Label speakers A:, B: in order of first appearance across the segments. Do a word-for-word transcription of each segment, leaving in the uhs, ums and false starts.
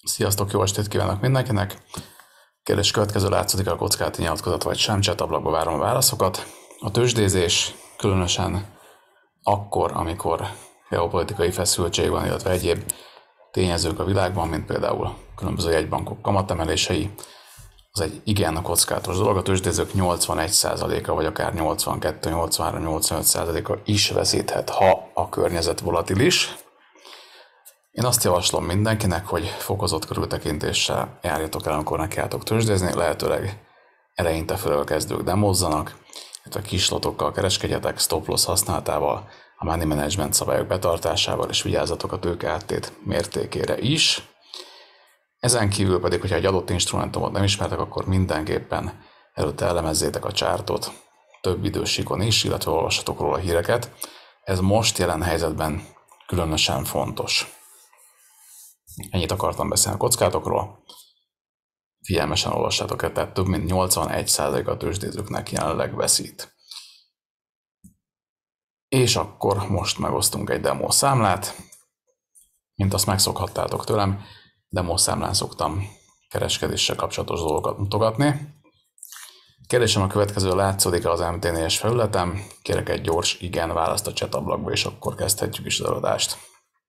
A: Sziasztok, jó estét kívánok mindenkinek! Kérdés következő: látszik a kockázati nyilatkozat vagy sem? Chat ablakba várom a válaszokat. A tőzsdézés különösen akkor, amikor geopolitikai feszültség van, illetve egyéb tényezők a világban, mint például különböző jegybankok kamatemelései, az egy igen kockázatos dolog. A tőzsdézők nyolcvanegy százaléka, vagy akár nyolcvankettő, nyolcvanhárom, nyolcvanöt százaléka is veszíthet, ha a környezet volatilis. Én azt javaslom mindenkinek, hogy fokozott körültekintéssel járjatok el, amikor nekiálltok tőzsdézni, lehetőleg eleinte főleg a kezdők demozzanak, illetve kislotokkal kereskedjetek, stop loss használatával, a money management szabályok betartásával, és vigyázzatok a tőke áttét mértékére is. Ezen kívül pedig, hogyha egy adott instrumentumot nem ismertek, akkor mindenképpen előtte elemezzétek a csártot több idősíkon is, illetve olvassatok róla híreket. Ez most jelen helyzetben különösen fontos. Ennyit akartam beszélni a kockázatokról. Figyelmesen olvassátok el, tehát több mint nyolcvanegy százalék a tőzsdézőknek jelenleg veszít. És akkor most megosztunk egy demo számlát. Mint azt megszokhattátok tőlem, demo számlán szoktam kereskedéssel kapcsolatos dolgokat mutogatni. Kérdésem a következő: látszódik-e az em té négyes felületem? Kérek egy gyors igen választ a chat ablakba, és akkor kezdhetjük is az eladást.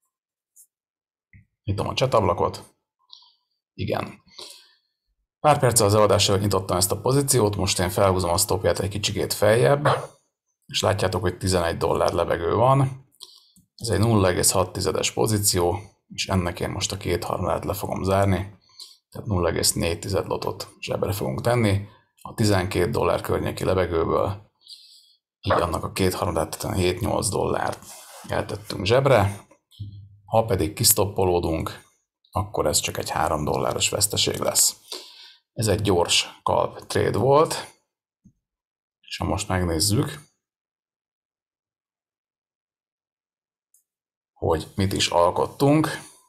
A: Nyitom a chat ablakot. Igen. Pár perccel az eladás előtt nyitottam ezt a pozíciót, most én felhúzom a stopját egy kicsikét feljebb, és látjátok, hogy tizenegy dollár levegő van. Ez egy nulla egész hat tizedes pozíció, és ennek én most a kétharmadát le fogom zárni, tehát nulla egész négy tized lotot zsebre fogunk tenni. A tizenkét dollár környéki levegőből, így annak a kétharmadát, tehát hét-nyolc dollárt eltettünk zsebre. Ha pedig kisztoppolódunk, akkor ez csak egy három dolláros veszteség lesz. Ez egy gyors kalp trade volt, és ha most megnézzük, hogy mit is alkottunk,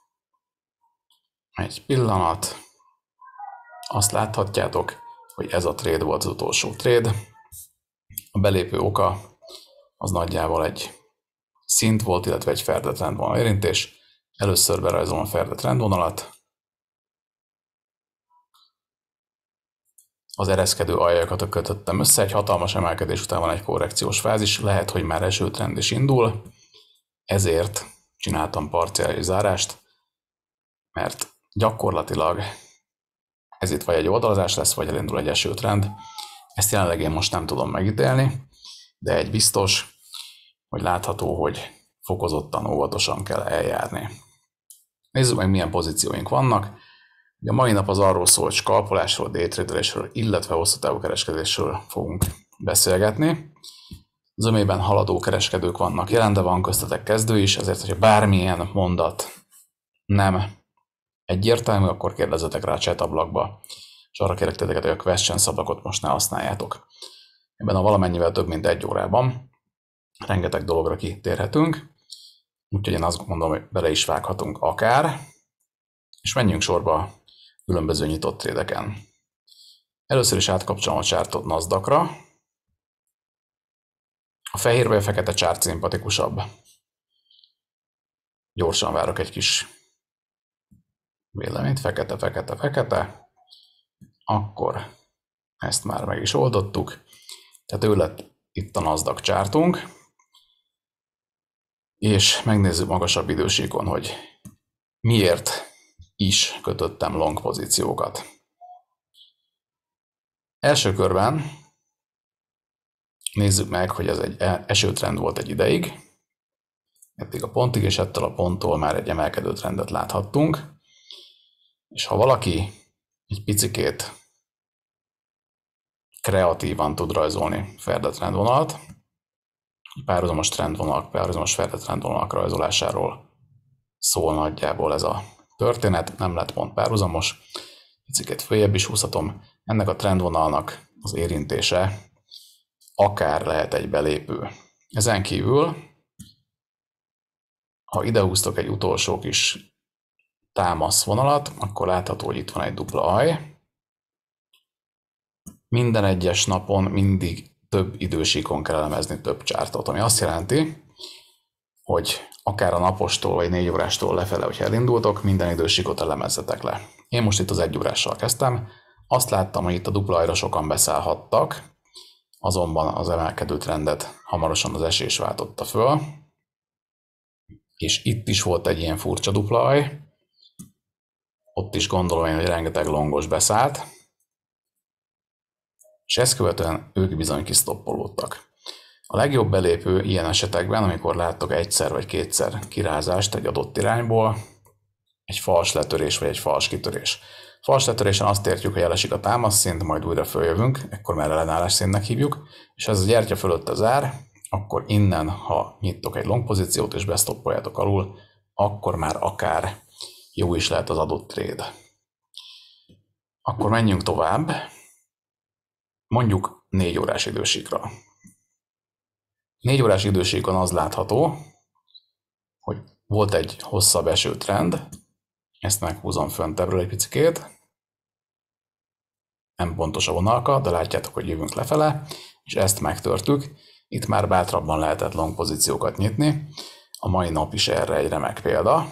A: egy pillanat, azt láthatjátok, hogy ez a trade volt az utolsó trade. A belépő oka az nagyjából egy szint volt, illetve egy ferde trendvonal érintés. Először berajzolom a ferde trendvonalat. Az ereszkedő aljakat kötöttem össze, egy hatalmas emelkedés után van egy korrekciós fázis, lehet, hogy már esőtrend is indul, ezért csináltam parciális zárást, mert gyakorlatilag ez itt vagy egy oldalazás lesz, vagy elindul egy esőtrend. Ezt jelenleg én most nem tudom megítélni, de egy biztos, hogy látható, hogy fokozottan, óvatosan kell eljárni. Nézzük meg, milyen pozícióink vannak. A mai nap az arról szól, hogy skalpolásról, daytradelésről, illetve hosszú távú kereskedésről fogunk beszélgetni. Zömében haladó kereskedők vannak jelen, de van köztetek kezdő is, ezért, hogyha bármilyen mondat nem egyértelmű, akkor kérdezzetek rá a chat ablakba, és arra kérek titeket, hogy a questions ablakot most ne használjátok. Ebben a valamennyivel több mint egy órában rengeteg dologra kitérhetünk, úgyhogy én azt gondolom, hogy bele is vághatunk akár, és menjünk sorba a különböző nyitott trédeken. Először is átkapcsolom a csártot Nasdaqra. A fehér vagy a fekete csárt szimpatikusabb. Gyorsan várok egy kis véleményt, fekete, fekete, fekete. Akkor ezt már meg is oldottuk. Tehát ő lett itt a Nasdaq csártunk. És megnézzük magasabb idősíkon, hogy miért is kötöttem long pozíciókat. Első körben nézzük meg, hogy ez egy esőtrend volt egy ideig. Eddig a pontig, és ettől a ponttól már egy emelkedő trendet láthattunk. És ha valaki egy picikét kreatívan tud rajzolni ferde trendvonalat, párhuzamos trendvonalak, párhuzamos ferde trendvonalak rajzolásáról szól nagyjából ez a történet, nem lett pont párhuzamos, picikét följebb is húzhatom. Ennek a trendvonalnak az érintése akár lehet egy belépő. Ezen kívül, ha ide húztok egy utolsó kis támaszvonalat, akkor látható, hogy itt van egy dupla alj. Minden egyes napon mindig több idősíkon kell elemezni több csártot, ami azt jelenti, hogy akár a napostól vagy négy órástól lefele, hogyha elindultok, minden idősíkot elemezzetek le. Én most itt az egy órással kezdtem, azt láttam, hogy itt a dupla ajra sokan beszállhattak, azonban az emelkedő trendet hamarosan az esés váltotta föl, és itt is volt egy ilyen furcsa dupla aj, ott is gondolom én, hogy rengeteg longos beszállt, és ezt követően ők bizony kisztoppolódtak. A legjobb belépő ilyen esetekben, amikor láttok egyszer vagy kétszer kirázást egy adott irányból, egy fals letörés vagy egy fals kitörés. Fals letörésen azt értjük, hogy elesik a támaszszint, majd újra följövünk, ekkor már ellenállás szintnek hívjuk, és ez a gyertya fölött a zár, akkor innen, ha nyittok egy long pozíciót és besztoppoljátok alul, akkor már akár jó is lehet az adott trade. Akkor menjünk tovább, mondjuk négy órás idősíkra. négy órás idősíkon az látható, hogy volt egy hosszabb esőtrend, ezt meghúzom föntebbről egy picikét, nem pontos a vonalka, de látjátok, hogy jövünk lefele, és ezt megtörtük. Itt már bátrabban lehetett long pozíciókat nyitni, a mai nap is erre egy remek példa.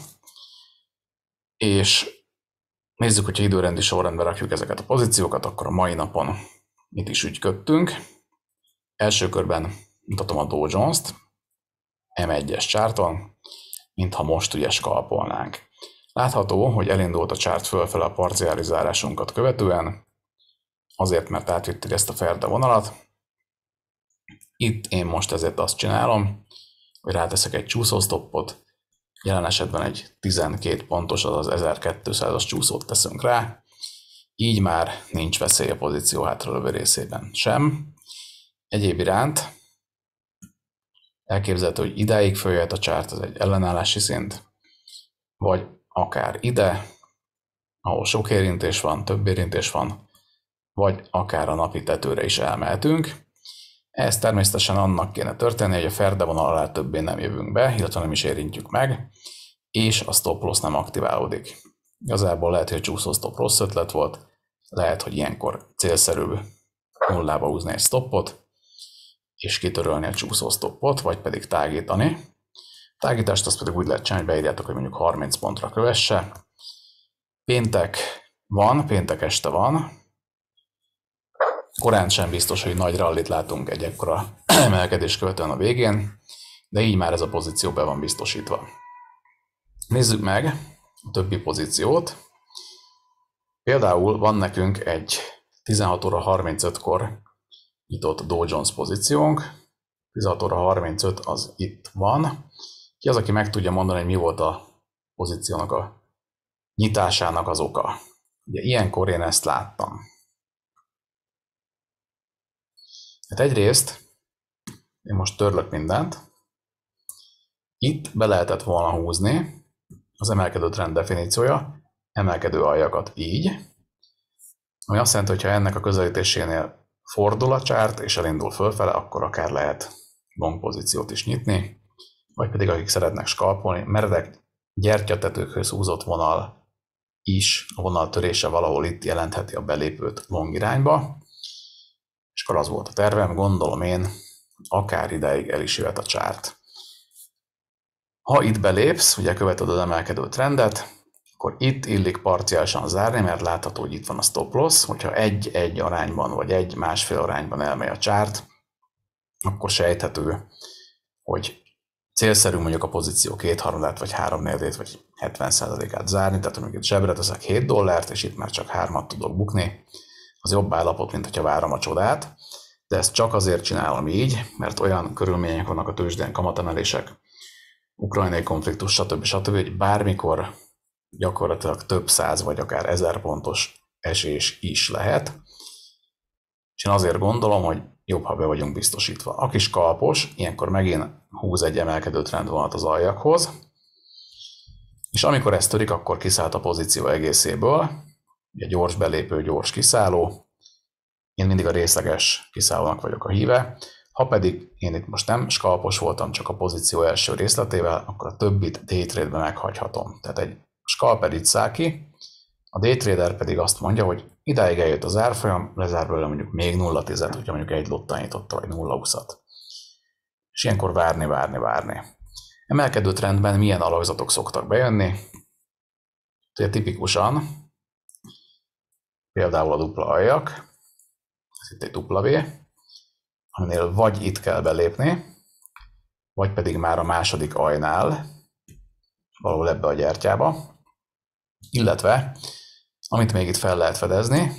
A: És nézzük, hogyha időrendi sorrendben rakjuk ezeket a pozíciókat, akkor a mai napon mit is ügyködtünk. Első körben mutatom a Dow Jones-t, em egyes csárton, mintha most ugye skalpolnánk. Látható, hogy elindult a csárt fölfele a parciális zárásunkat követően, azért, mert átvittük ezt a ferde vonalat. Itt én most ezért azt csinálom, hogy ráteszek egy csúszósztoppot, jelen esetben egy tizenkét pontos, azaz ezerkétszázas csúszót teszünk rá, így már nincs veszély a pozíció hátralövő részében sem. Egyéb iránt elképzelhető, hogy idáig följöhet a csárt, ez egy ellenállási szint, vagy akár ide, ahol sok érintés van, több érintés van, vagy akár a napi tetőre is elmehetünk. Ez természetesen annak kéne történni, hogy a ferde vonal alá többé nem jövünk be, illetve nem is érintjük meg, és a stop loss nem aktiválódik. Igazából lehet, hogy a csúszó stop rossz ötlet volt, lehet, hogy ilyenkor célszerűbb nullába húzni egy stoppot, és kitörölni a csúszó stoppot, vagy pedig tágítani. Tágítást azt pedig úgy lehet csinálni, hogy beírjátok, hogy mondjuk harminc pontra kövesse. Péntek van, péntek este van. Korán sem biztos, hogy nagy rallit látunk egy ekkora emelkedés követően a végén, de így már ez a pozíció be van biztosítva. Nézzük meg a többi pozíciót. Például van nekünk egy tizenhat óra harmincötkor nyitott Dow Jones pozíciónk. tizenhat óra harmincöt az itt van. Ki az, aki meg tudja mondani, hogy mi volt a pozíciónak a nyitásának az oka? Ugye ilyenkor én ezt láttam. Hát egyrészt, én most törlök mindent, itt be lehetett volna húzni az emelkedő trend definíciója, emelkedő aljakat így, ami azt jelenti, hogy ha ennek a közelítésénél fordul a csárt és elindul fölfele, akkor akár lehet long pozíciót is nyitni, vagy pedig akik szeretnek skalpolni, meredek gyertyatetőkhöz húzott vonal is, a vonal törése valahol itt jelentheti a belépőt long irányba, és akkor az volt a tervem, gondolom én, akár ideig el is jöhet a csárt. Ha itt belépsz, ugye követed az emelkedő trendet, akkor itt illik parciálisan zárni, mert látható, hogy itt van a stop loss, hogyha egy-egy arányban vagy egy-másfél arányban elmegy a csárt, akkor sejthető, hogy célszerű mondjuk a pozíció kétharmadát, vagy háromnegyedét, vagy hetven százalékát zárni, tehát mondjuk itt zsebre teszek hét dollárt, és itt már csak hármat tudok bukni, az jobb állapot, mint hogyha várom a csodát, de ezt csak azért csinálom így, mert olyan körülmények vannak a tőzsdén, kamatemelések, ukrajnai konfliktus, stb. stb., hogy bármikor gyakorlatilag több száz vagy akár ezer pontos esés is lehet. És én azért gondolom, hogy jobb, ha be vagyunk biztosítva. Aki skalpos, ilyenkor megint húz egy emelkedő trendvonalat az aljakhoz, és amikor ez törik, akkor kiszállt a pozíció egészéből, ugye gyors belépő, gyors kiszálló. Én mindig a részleges kiszállónak vagyok a híve. Ha pedig én itt most nem skalpos voltam, csak a pozíció első részletével, akkor a többit daytrade-ben meghagyhatom. Tehát egy scalper itt száll ki, a daytrader pedig azt mondja, hogy idáig eljött az árfolyam, lezár belőle mondjuk még nulla tizet, hogyha mondjuk egy lottán nyitotta, vagy nulla húszat. És ilyenkor várni, várni, várni. Emelkedő trendben milyen alakzatok szoktak bejönni? Tehát tipikusan például a dupla aljak, ez itt egy dupla V, aminél vagy itt kell belépni, vagy pedig már a második ajnál, valahol ebbe a gyertyába, illetve, amit még itt fel lehet fedezni,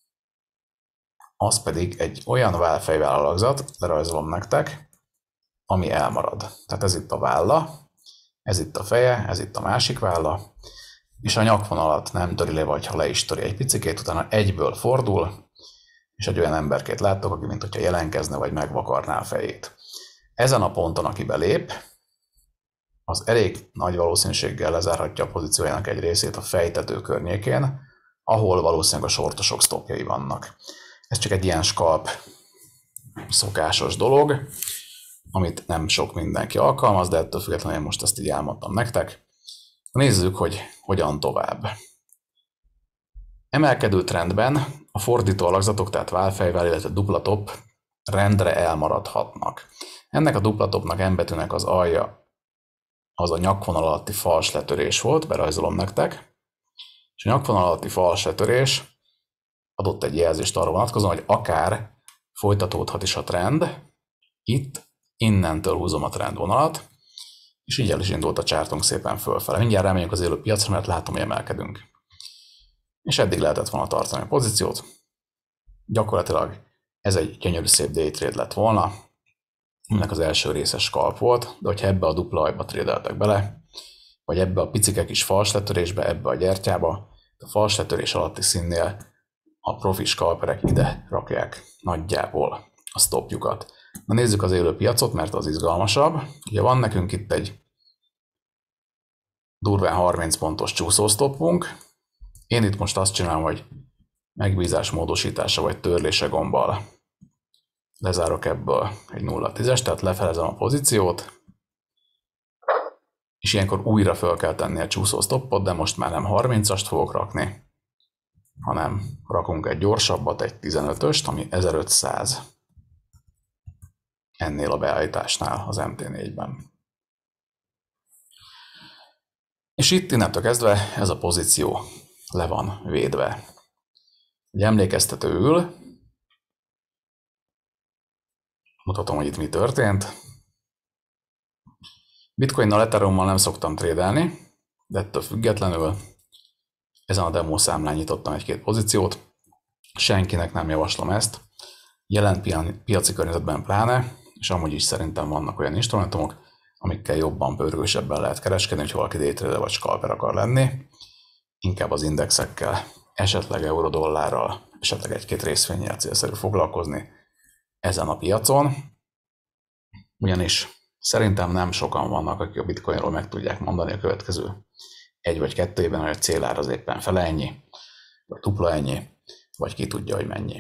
A: az pedig egy olyan válfejvel alakzat, lerajzolom nektek, ami elmarad. Tehát ez itt a válla, ez itt a feje, ez itt a másik válla, és a nyakvonalat nem töri le, vagy ha le is töri egy picikét, utána egyből fordul, és egy olyan emberkét láttok, aki mint hogyha jelenkezne, vagy megvakarná a fejét. Ezen a ponton, aki belép, az elég nagy valószínűséggel lezárhatja a pozíciójának egy részét a fejtető környékén, ahol valószínűleg a sortosok stopjai vannak. Ez csak egy ilyen skalp szokásos dolog, amit nem sok mindenki alkalmaz, de ettől függetlenül én most ezt így elmondtam nektek. Nézzük, hogy hogyan tovább. Emelkedő trendben a fordító alakzatok, tehát válfejvel, illetve dupla top rendre elmaradhatnak. Ennek a dupla topnak M betűnek az alja az a nyakvonal alatti fals letörés volt, berajzolom nektek, és a nyakvonal alatti fals letörés adott egy jelzést arra vonatkozóan, hogy akár folytatódhat is a trend, itt innentől húzom a trendvonalat, és így el is indult a csártunk szépen fölfele. Mindjárt rámegyünk az élő piacra, mert látom, hogy emelkedünk. És eddig lehetett volna tartani a pozíciót. Gyakorlatilag ez egy gyönyörű szép day trade lett volna, aminek az első része scalp volt, de hogyha ebbe a dupla ajba trédeltek bele, vagy ebbe a picike kis fals letörésbe, ebbe a gyertyába, a fals letörés alatti színnél a profi scalperek ide rakják nagyjából a stopjukat. Na nézzük az élő piacot, mert az izgalmasabb. Ugye van nekünk itt egy durván harminc pontos csúszóstoppunk. Én itt most azt csinálom, hogy megbízás módosítása vagy törlése gombbal lezárok ebből egy nulla tízes, tehát lefelezem a pozíciót, és ilyenkor újra fel kell tenni a csúszóstoppot, de most már nem harmincast fogok rakni, hanem rakunk egy gyorsabbat, egy tizenötöst, ami ezerötszáz ennél a beállításnál az em té négyben. És itt innentől kezdve ez a pozíció le van védve. Egy emlékeztetőül mutatom, hogy itt mi történt. Bitcoinnal, Ethereummal nem szoktam trédelni, de ettől függetlenül ezen a demo számlán nyitottam egy-két pozíciót. Senkinek nem javaslom ezt. Jelen piaci környezetben pláne, és amúgy is szerintem vannak olyan instrumentumok, amikkel jobban, pörgősebben lehet kereskedni, hogy valaki day trader vagy scalper akar lenni. Inkább az indexekkel, esetleg euró-dollárral, esetleg egy-két részvénnyel célszerű foglalkozni ezen a piacon. Ugyanis szerintem nem sokan vannak, akik a bitcoinról meg tudják mondani a következő egy vagy kettő évben, hogy a célár az éppen fele ennyi, vagy dupla ennyi, vagy ki tudja, hogy mennyi.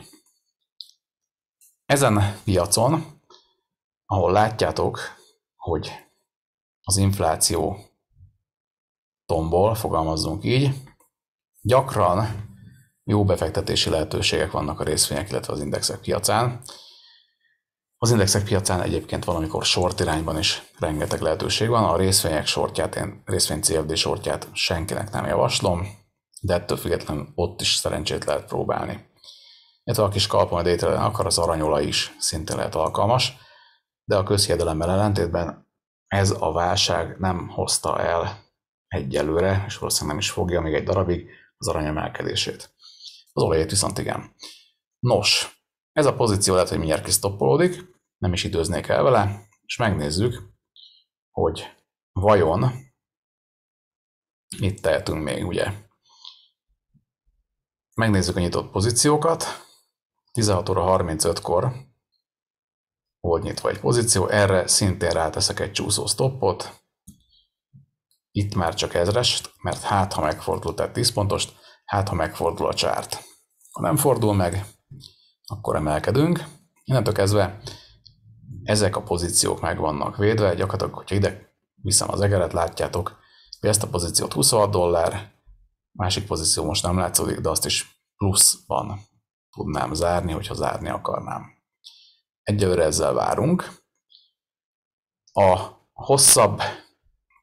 A: Ezen piacon, ahol látjátok, hogy az infláció tombol, fogalmazzunk így, gyakran jó befektetési lehetőségek vannak a részvények, illetve az indexek piacán. Az indexek piacán egyébként valamikor short irányban is rengeteg lehetőség van. A részvények shortját, én részvény cé ef dé shortját senkinek nem javaslom, de ettől függetlenül ott is szerencsét lehet próbálni. Illetve a kis kalpon day traden akar, az aranyola is szintén lehet alkalmas, de a közhiedelemmel ellentétben ez a válság nem hozta el egyelőre, és valószínűleg nem is fogja még egy darabig az arany emelkedését. Az olajét viszont igen. Nos, ez a pozíció lehet, hogy mindjárt kisztoppolódik, nem is időznék el vele, és megnézzük, hogy vajon mit tehetünk még, ugye. Megnézzük a nyitott pozíciókat. tizenhat óra harmincötkor volt nyitva egy pozíció, erre szintén ráteszek egy csúszó stoppot. Itt már csak ezres, mert hát ha megfordul, tehát tíz pontost, hát ha megfordul a csárt. Ha nem fordul meg, akkor emelkedünk. Innentől kezdve ezek a pozíciók meg vannak védve, gyakorlatilag, hogyha ide viszem az egeret, látjátok, hogy ezt a pozíciót huszonhat dollár, másik pozíció most nem látszódik, de azt is pluszban tudnám zárni, hogyha zárni akarnám. Egyelőre ezzel várunk. A hosszabb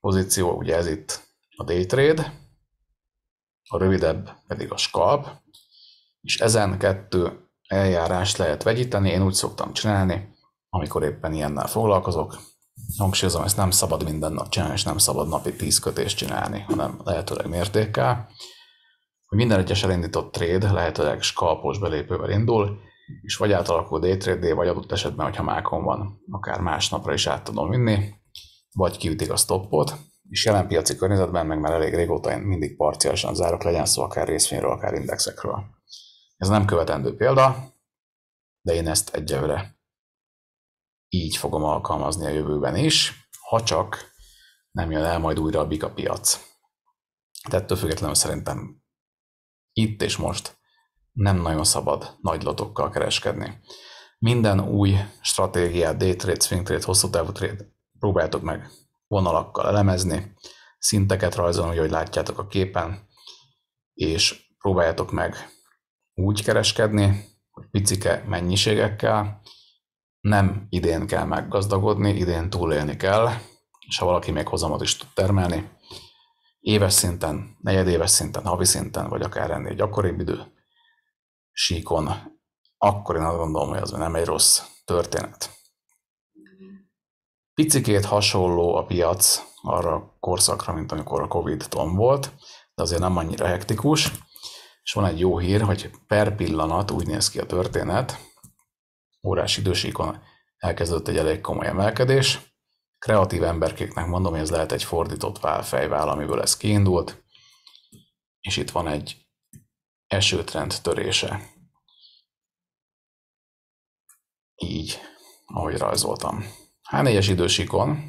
A: pozíció, ugye ez itt a day trade, a rövidebb pedig a scalp, és ezen kettő eljárást lehet vegyíteni, én úgy szoktam csinálni, amikor éppen ilyennel foglalkozok. Hangsúlyozom, ezt nem szabad minden nap csinálni, és nem szabad napi tíz kötést csinálni, hanem lehetőleg mértékkel. Hogy minden egyes elindított trade lehetőleg scalpos belépővel indul, és vagy átalakul day trade-dé, vagy adott esetben, hogyha mákon van, akár másnapra is át tudom vinni, vagy kiütik a stoppot, és jelen piaci környezetben meg már elég régóta én mindig parciálisan zárok, legyen szó akár részvényről, akár indexekről. Ez nem követendő példa, de én ezt egyelőre így fogom alkalmazni a jövőben is, ha csak nem jön el majd újra a bika piac. De ettől függetlenül szerintem itt és most nem nagyon szabad nagy lotokkal kereskedni. Minden új stratégiát, day trade, swing trade, hosszú távú trade próbáltok meg vonalakkal elemezni, szinteket rajzolni, hogy látjátok a képen, és próbáljátok meg úgy kereskedni, hogy picike mennyiségekkel, nem idén kell meggazdagodni, idén túlélni kell, és ha valaki még hozamot is tud termelni, éves szinten, negyedéves szinten, havi szinten, vagy akár ennél gyakoribb idő síkon, akkor én azt gondolom, hogy az nem egy rossz történet. Picikét hasonló a piac arra a korszakra, mint amikor a Covid tomb volt, de azért nem annyira hektikus, és van egy jó hír, hogy per pillanat úgy néz ki a történet, órás idősíkon elkezdődött egy elég komoly emelkedés. Kreatív emberkéknek mondom, hogy ez lehet egy fordított válfejvál, amiből ez kiindult, és itt van egy esőtrend törése. Így, ahogy rajzoltam. há négyes idősíkon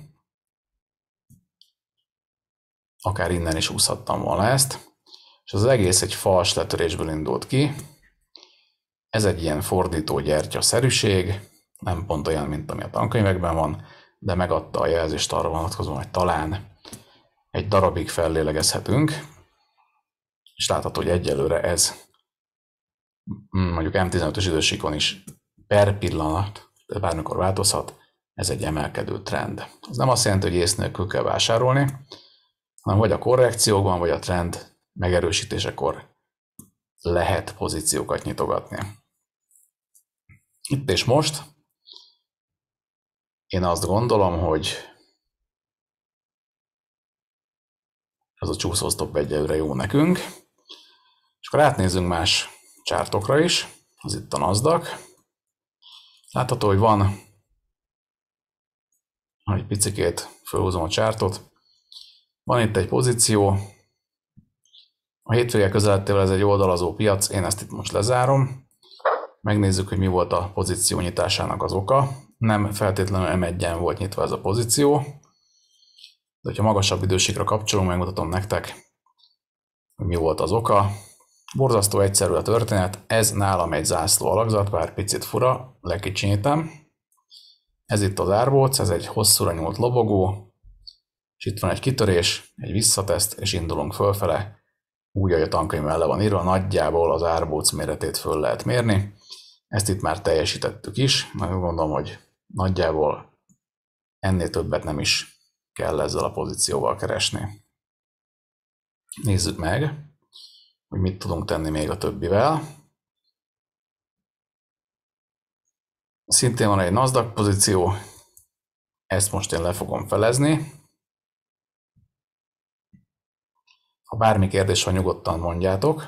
A: akár innen is úszhattam volna ezt, és az egész egy fals letörésből indult ki. Ez egy ilyen fordító gyertya-szerűség, nem pont olyan, mint ami a tankönyvekben van, de megadta a jelzést arra vonatkozóan, hogy talán egy darabig fellélegezhetünk, és látható, hogy egyelőre ez mondjuk em tizenötös idősíkon is per pillanat, de bármikor változhat, ez egy emelkedő trend. Ez nem azt jelenti, hogy ész nélkül kell vásárolni, hanem vagy a korrekciókban, vagy a trend megerősítésekor lehet pozíciókat nyitogatni. Itt és most én azt gondolom, hogy ez a csúszósztop egyelőre jó nekünk. És akkor átnézzünk más csártokra is. Az itt a Nasdaq. Látható, hogy van, ha egy picikét felhúzom a csártot, van itt egy pozíció. A hétvége közelettével ez egy oldalazó piac, én ezt itt most lezárom. Megnézzük, hogy mi volt a pozíció nyitásának az oka. Nem feltétlenül em egyen volt nyitva ez a pozíció, de hogyha magasabb idősíkra kapcsolunk, megmutatom nektek, hogy mi volt az oka. Borzasztó egyszerű a történet, ez nálam egy zászló alakzat, bár picit fura, lekicsinyítem. Ez itt az árbóc, ez egy hosszúra nyúlt lobogó, és itt van egy kitörés, egy visszateszt, és indulunk fölfele. Úgy, ahogy a tankönyvben le van írva, nagyjából az árbóc méretét föl lehet mérni. Ezt itt már teljesítettük is, nagyon gondolom, hogy nagyjából ennél többet nem is kell ezzel a pozícióval keresni. Nézzük meg, hogy mit tudunk tenni még a többivel. Szintén van egy Nasdaq pozíció, ezt most én le fogom felezni. Ha bármi kérdés van, nyugodtan mondjátok.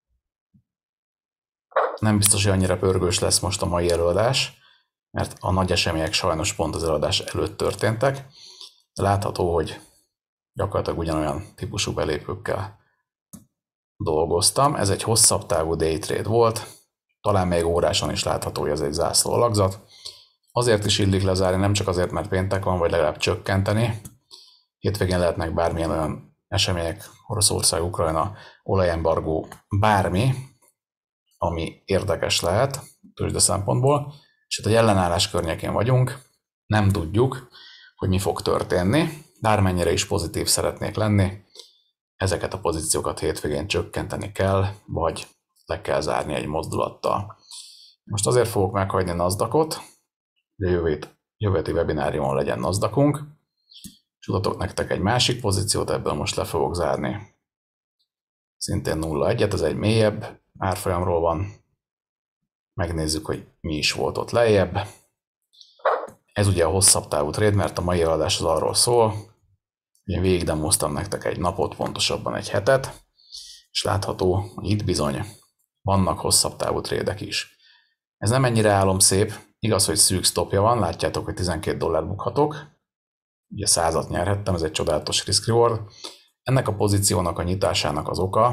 A: Nem biztos, hogy annyira pörgős lesz most a mai előadás, mert a nagy események sajnos pont az előadás előtt történtek. De látható, hogy gyakorlatilag ugyanolyan típusú belépőkkel dolgoztam. Ez egy hosszabb távú day trade volt, talán még óráson is látható, hogy ez egy zászló alakzat. Azért is illik lezárni, nem csak azért, mert péntek van, vagy legalább csökkenteni. Hétvégén lehetnek bármilyen olyan események, Oroszország, Ukrajna, olajembargó, bármi, ami érdekes lehet tőzsde szempontból, és itt egy ellenállás környékén vagyunk, nem tudjuk, hogy mi fog történni, bármennyire is pozitív szeretnék lenni, ezeket a pozíciókat hétvégén csökkenteni kell, vagy le kell zárni egy mozdulattal. Most azért fogok meghagyni Nasdaqot, hogy a jövő heti webináriumon legyen Nasdaqunk, És mutatok nektek egy másik pozíciót, ebből most le fogok zárni. Szintén nulla egyet, ez egy mélyebb árfolyamról van. Megnézzük, hogy mi is volt ott lejjebb. Ez ugye a hosszabb távú trade, mert a mai eladás az arról szól, hogy én végig demoztam nektek egy napot, pontosabban egy hetet, és látható, hogy itt bizony vannak hosszabb távú trédek is. Ez nem ennyire álomszép, igaz, hogy szűk stopja van, látjátok, hogy tizenkét dollár bukhatok, ugye százat nyerhettem, ez egy csodálatos risk reward. Ennek a pozíciónak a nyitásának az oka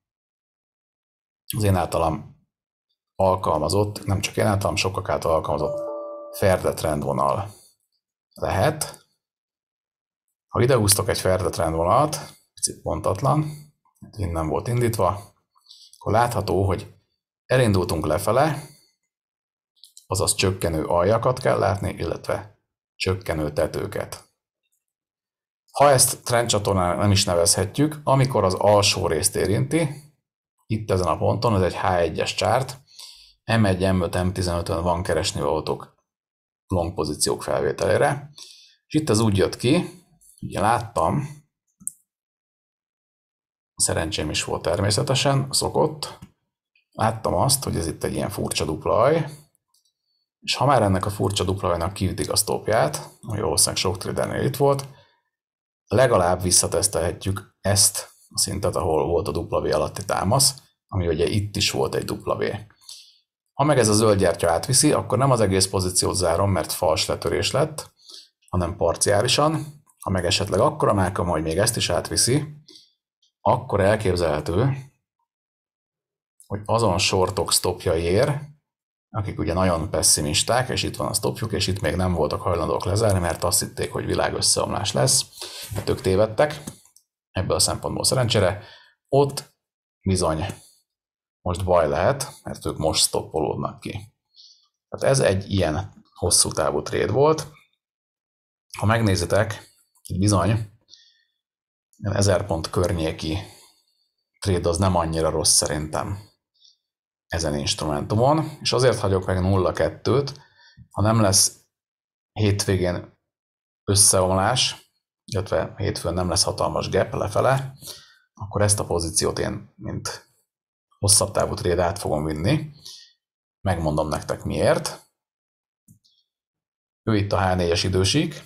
A: az én általam alkalmazott, nem csak én általam, sokak által alkalmazott Ferde trendvonal lehet. Ha idehúztok egy Ferde trendvonalat, picit pontatlan, innen volt indítva, akkor látható, hogy elindultunk lefele, azaz csökkenő aljakat kell látni, illetve csökkenő tetőket. Ha ezt trendcsatornának nem is nevezhetjük, amikor az alsó részt érinti, itt ezen a ponton, ez egy há egyes csárt, em egy, em öt, em tizenötön van keresni valótok long pozíciók felvételére, és itt ez úgy jött ki, ugye láttam, szerencsém is volt természetesen, szokott, láttam azt, hogy ez itt egy ilyen furcsa dupla aj, és ha már ennek a furcsa dupla ajnak kiütik a stopját, ami valószínűleg sok tradernél itt volt, legalább visszatesztelhetjük ezt a szintet, ahol volt a dupla vé alatti támasz, ami ugye itt is volt egy dupla vé. Ha meg ez a zöld gyertya átviszi, akkor nem az egész pozíciót zárom, mert fals letörés lett, hanem parciálisan. Ha meg esetleg akkora mákam, hogy még ezt is átviszi, akkor elképzelhető, hogy azon shortok stopjaiért, akik ugye nagyon pessimisták, és itt van a stopjuk, és itt még nem voltak hajlandók lezárni, mert azt hitték, hogy világösszeomlás lesz, mert ők tévedtek, ebből a szempontból szerencsére. Ott bizony most baj lehet, mert ők most stoppolódnak ki. Tehát ez egy ilyen hosszú távú trade volt. Ha megnézitek, itt bizony ezer pont környéki trade az nem annyira rossz szerintem ezen instrumentumon, és azért hagyok meg nulla kettőt, ha nem lesz hétvégén összeomlás, illetve hétfőn nem lesz hatalmas gap lefele, akkor ezt a pozíciót én, mint hosszabb távú trade át fogom vinni. Megmondom nektek miért. Ő itt a há négyes idősík.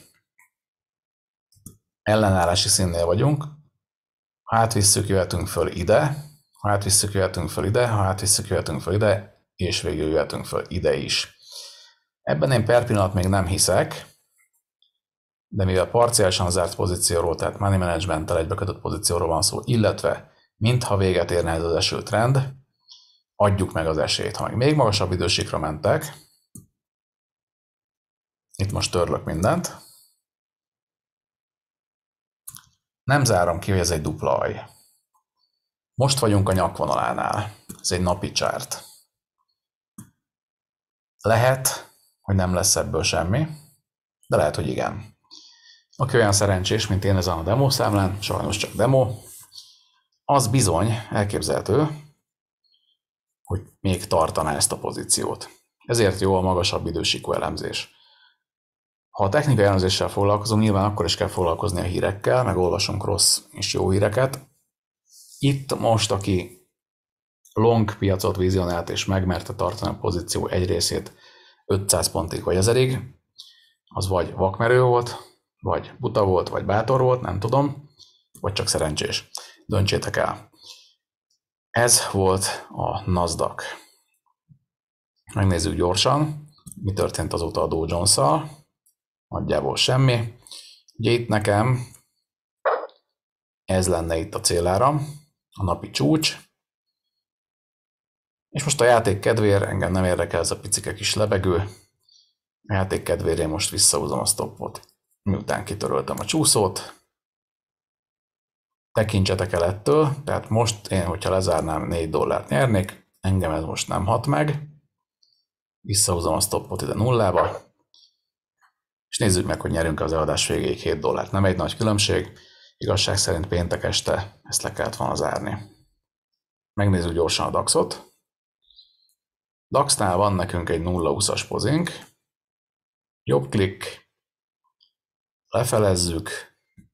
A: Ellenállási színnél vagyunk. Ha átvisszük, jöhetünk föl ide. Ha átvisszük, jöhetünk föl ide. Ha átvisszük, jöhetünk föl ide. És végül jöhetünk föl ide is. Ebben én per pillanat még nem hiszek, de mivel parciálisan zárt pozícióról, tehát money managementtel egybekötött pozícióról van szó, illetve mintha véget érne ez az eső trend, adjuk meg az esélyt. Ha még magasabb idősíkra mentek, itt most törlök mindent, nem zárom ki, hogy ez egy dupla aj. Most vagyunk a nyakvonalánál. Ez egy napi csárt. Lehet, hogy nem lesz ebből semmi, de lehet, hogy igen. Aki olyan szerencsés, mint én ezen a demo számlán, sajnos csak demo, az bizony elképzelhető, hogy még tartaná ezt a pozíciót. Ezért jó a magasabb idősíkú elemzés. Ha a technikai elemzéssel foglalkozunk, nyilván akkor is kell foglalkozni a hírekkel, meg olvasunk rossz és jó híreket. Itt most, aki long piacot vizionált és megmerte tartani a pozíció egy részét ötszáz pontig vagy ezerig, az vagy vakmerő volt, vagy buta volt, vagy bátor volt, nem tudom, vagy csak szerencsés. Döntsétek el. Ez volt a NASDAQ. Megnézzük gyorsan, mi történt azóta a Dow Jones-szal. Nagyjából semmi. Ugye itt nekem ez lenne itt a céláram, a napi csúcs. És most a játék kedvéért engem nem érdekel ez a picike kis lebegő. A játék kedvéért én most visszahúzom a stoppot, miután kitöröltem a csúszót. Tekintsetek el ettől, tehát most én, hogyha lezárnám, négy dollárt nyernék, engem ez most nem hat meg. Visszahúzom a stoppot ide nullába, és nézzük meg, hogy nyerünk az eladás végéig hét dollárt. Nem egy nagy különbség, igazság szerint péntek este ezt le kellett volna zárni. Megnézzük gyorsan a daxot. daxnál van nekünk egy nulla húszas pozink, jobb klik, lefelezzük,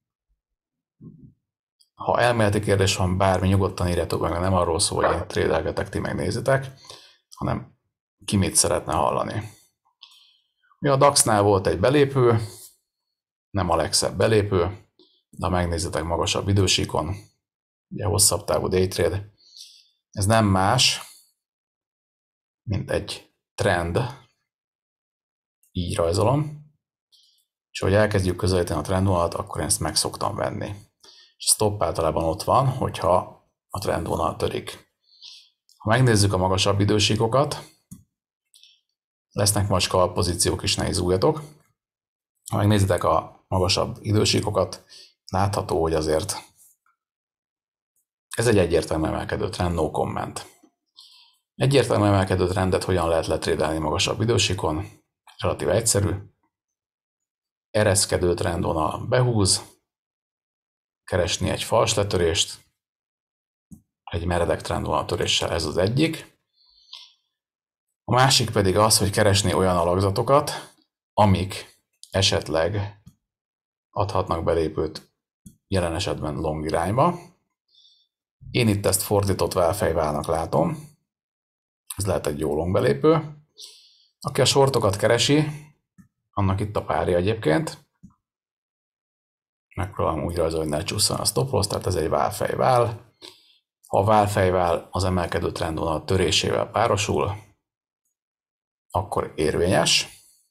A: Ha elméleti kérdés van, bármi, nyugodtan írjátok meg, nem arról szól, hogy én trédelgetek, ti megnézitek, hanem ki mit szeretne hallani. Mi a daxnál volt egy belépő, nem a legszebb belépő, de ha megnézitek magasabb idősíkon, ugye hosszabb távú daytrade, ez nem más, mint egy trend, így rajzolom, és hogy elkezdjük közelíteni a trendvonalat, akkor én ezt meg szoktam venni. És a stop általában ott van, hogyha a trendvonal törik. Ha megnézzük a magasabb idősíkokat, lesznek majd scalp pozíciók is, ne izguljatok. Ha megnézitek a magasabb idősíkokat, látható, hogy azért ez egy egyértelmű emelkedő trend, no comment. Egyértelmű emelkedő trendet hogyan lehet letrédelni magasabb idősíkon? Relatív egyszerű. Ereszkedő trendvonal behúz, keresni egy fals letörést, egy meredek trendvonal töréssel, ez az egyik. A másik pedig az, hogy keresni olyan alakzatokat, amik esetleg adhatnak belépőt jelen esetben long irányba. Én itt ezt fordított válfejválnak látom. Ez lehet egy jó long belépő. Aki a shortokat keresi, annak itt a párja egyébként. Megpróbálom úgy rajzolni, hogy ne csúszson a stop loss, tehát ez egy válfejvál. Ha a válfejvál az emelkedő trendvonal törésével párosul, akkor érvényes,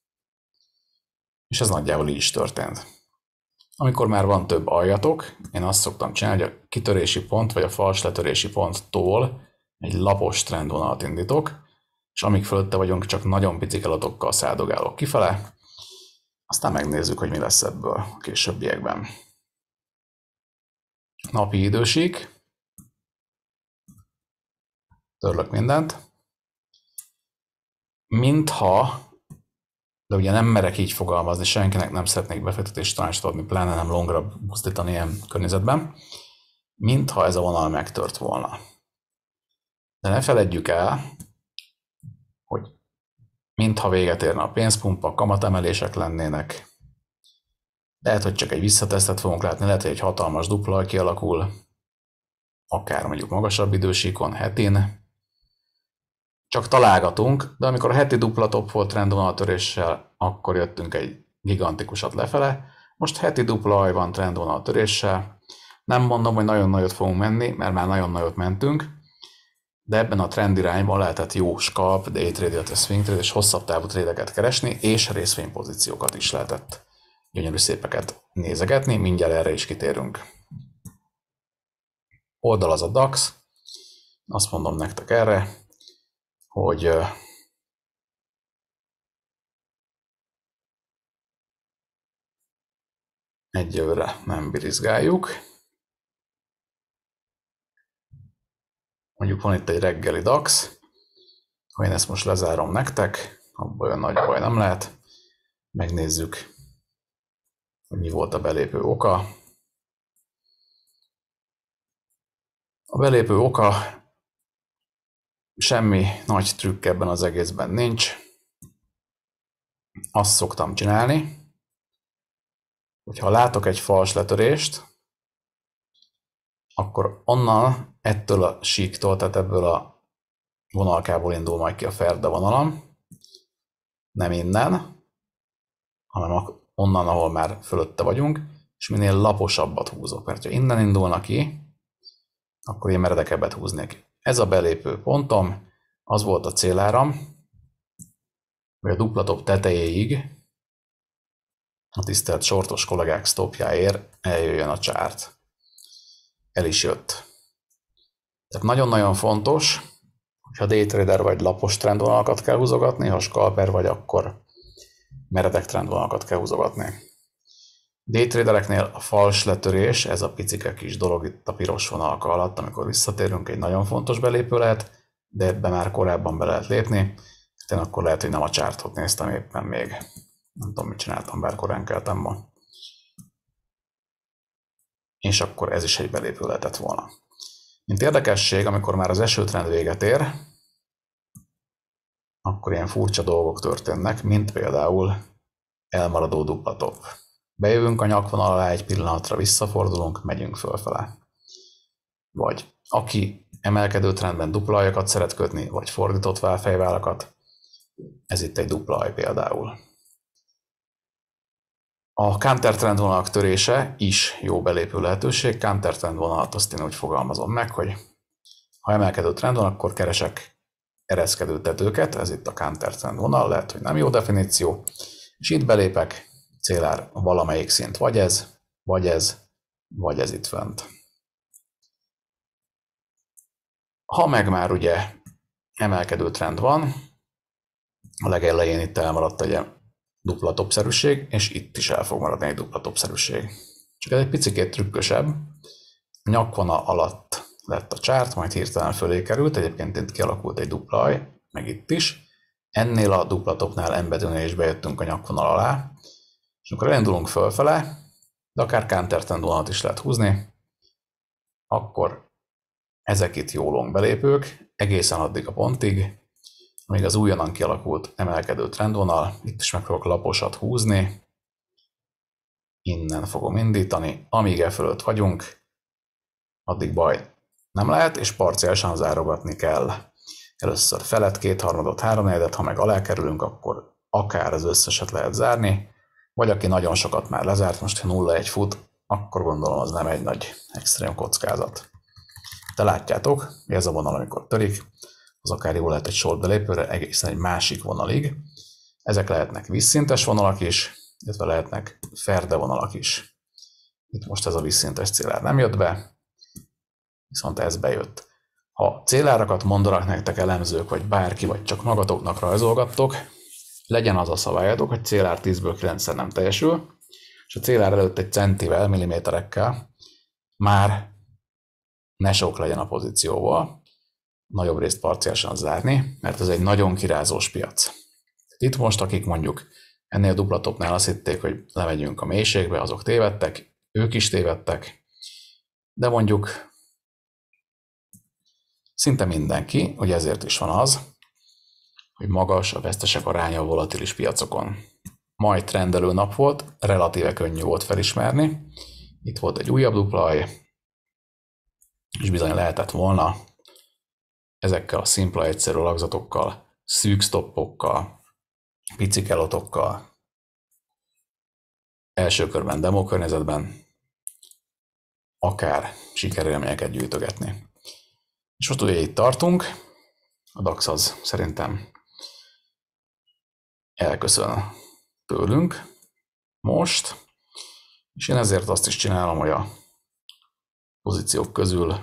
A: és ez nagyjából így is történt. Amikor már van több aljatok, én azt szoktam csinálni, hogy a kitörési pont vagy a fals letörési ponttól egy lapos trendvonalat indítok, és amíg fölötte vagyunk, csak nagyon pici adatokkal száldogálok kifele, aztán megnézzük, hogy mi lesz ebből a későbbiekben. Napi idősík. Törlök mindent. Mintha, de ugye nem merek így fogalmazni, senkinek nem szeretnék befektetési tanácsot adni, pláne nem longra buzdítani ilyen környezetben, mintha ez a vonal megtört volna. De ne feledjük el, hogy mintha véget érne a pénzpumpa, kamatemelések lennének, lehet, hogy csak egy visszatesztet fogunk látni, lehet, hogy egy hatalmas dupla kialakul, akár mondjuk magasabb idősíkon, hetin. Csak találgatunk, de amikor a heti dupla top volt trendvonaltöréssel, akkor jöttünk egy gigantikusat lefele. Most heti dupla aj van trendvonaltöréssel. Nem mondom, hogy nagyon nagyot fogunk menni, mert már nagyon nagyot mentünk, de ebben a trend irányban lehetett jó scalp, day trade, illetve swing trade és hosszabb távú trédeket keresni, és részvénypozíciókat is lehetett gyönyörű szépeket nézegetni, mindjárt erre is kitérünk. Oldal az a dax, azt mondom nektek erre, hogy egyelőre nem birizgáljuk. Mondjuk van itt egy reggeli dax, ha én ezt most lezárom nektek, abban olyan nagy baj nem lehet. Megnézzük, hogy mi volt a belépő oka. A belépő oka, semmi nagy trükk ebben az egészben nincs. Azt szoktam csinálni, hogyha látok egy fals letörést, akkor onnan, ettől a síktól, tehát ebből a vonalkából indul majd ki a Ferda vonalam, nem innen, hanem onnan, ahol már fölötte vagyunk, és minél laposabbat húzok, mert ha innen indulnak ki, akkor én meredekebbet húznék. Ez a belépő pontom, az volt a céláram, hogy a dupla top tetejéig a tisztelt shortos kollégák stopjáért eljöjjön a csárt. El is jött. Tehát nagyon-nagyon fontos, hogyha daytrader vagy lapos trendvonalakat kell húzogatni, ha scalper vagy, akkor meredek trendvonalakat kell húzogatni. Daytradereknél a fals letörés, ez a picike kis dolog itt a piros vonalka alatt, amikor visszatérünk, egy nagyon fontos belépő lehet, de ebbe már korábban be lehet lépni. Én akkor lehet, hogy nem a csártot néztem éppen még. Nem tudom, mit csináltam, bár korán keltem ma. És akkor ez is egy belépő lehetett volna. Mint érdekesség, amikor már az esőtrend véget ér, akkor ilyen furcsa dolgok történnek, mint például elmaradó dupla top. Bejövünk a nyakvonal alá, egy pillanatra visszafordulunk, megyünk fölfele. vagy aki emelkedő trendben dupla aljakat szeret kötni, vagy fordított válfejvállakat, ez itt egy dupla alj például. A counter trend vonalak törése is jó belépő lehetőség. Counter trend vonalat azt én úgy fogalmazom meg, hogy ha emelkedő trend van, akkor keresek ereszkedő tetőket, ez itt a counter trend vonal, lehet, hogy nem jó definíció, és itt belépek, célár valamelyik szint, vagy ez, vagy ez, vagy ez itt fent. Ha meg már ugye emelkedő trend van, a legelején itt elmaradt egy dupla topszerűség, és itt is el fog maradni egy dupla topszerűség. Csak ez egy picikét trükkösebb. A nyakvonal alatt lett a csárt, majd hirtelen fölé került, egyébként itt kialakult egy dupla alj, meg itt is. Ennél a dupla topnál embedőnél is bejöttünk a nyakvonal alá, és amikor elindulunk fölfele, de akár counter trend vonalat is lehet húzni, akkor ezek itt jó long belépők, egészen addig a pontig, amíg az újonnan kialakult emelkedő trendvonal, itt is meg fogok laposat húzni, innen fogom indítani, amíg e fölött vagyunk, addig baj nem lehet, és parciálisan zárogatni kell. Először felet, kétharmadot, háromnegyedet, ha meg alá kerülünk, akkor akár az összeset lehet zárni, vagy aki nagyon sokat már lezárt, most ha nulla egy fut, akkor gondolom az nem egy nagy extrém kockázat. De látjátok, hogy ez a vonal, amikor törik, az akár jól lehet egy short belépőre, egészen egy másik vonalig. Ezek lehetnek vízszintes vonalak is, illetve lehetnek ferde vonalak is. Itt most ez a vízszintes célár nem jött be, viszont ez bejött. Ha célárakat mondanak nektek elemzők, vagy bárki, vagy csak magatoknak rajzolgattok, legyen az a szabályatok, hogy célár tízből kilencszer nem teljesül, és a célár előtt egy centivel, milliméterekkel már ne sok legyen a pozícióval, nagyobb részt parciálisan zárni, mert ez egy nagyon kirázós piac. Itt most, akik mondjuk ennél dupla topnál azt hitték, hogy lemegyünk a mélységbe, azok tévedtek, ők is tévedtek, de mondjuk szinte mindenki, hogy ezért is van az, hogy magas a vesztesek aránya a volatilis piacokon. Majd trendelő nap volt, relatíve könnyű volt felismerni. Itt volt egy újabb dupla alj, és bizony lehetett volna ezekkel a szimpla egyszerű lagzatokkal, szűk stoppokkal, pici kelotokkal, első körben demo környezetben akár sikerélményeket gyűjtögetni. És most ugye itt tartunk, a dax az szerintem elköszön tőlünk most, és én ezért azt is csinálom, hogy a pozíciók közül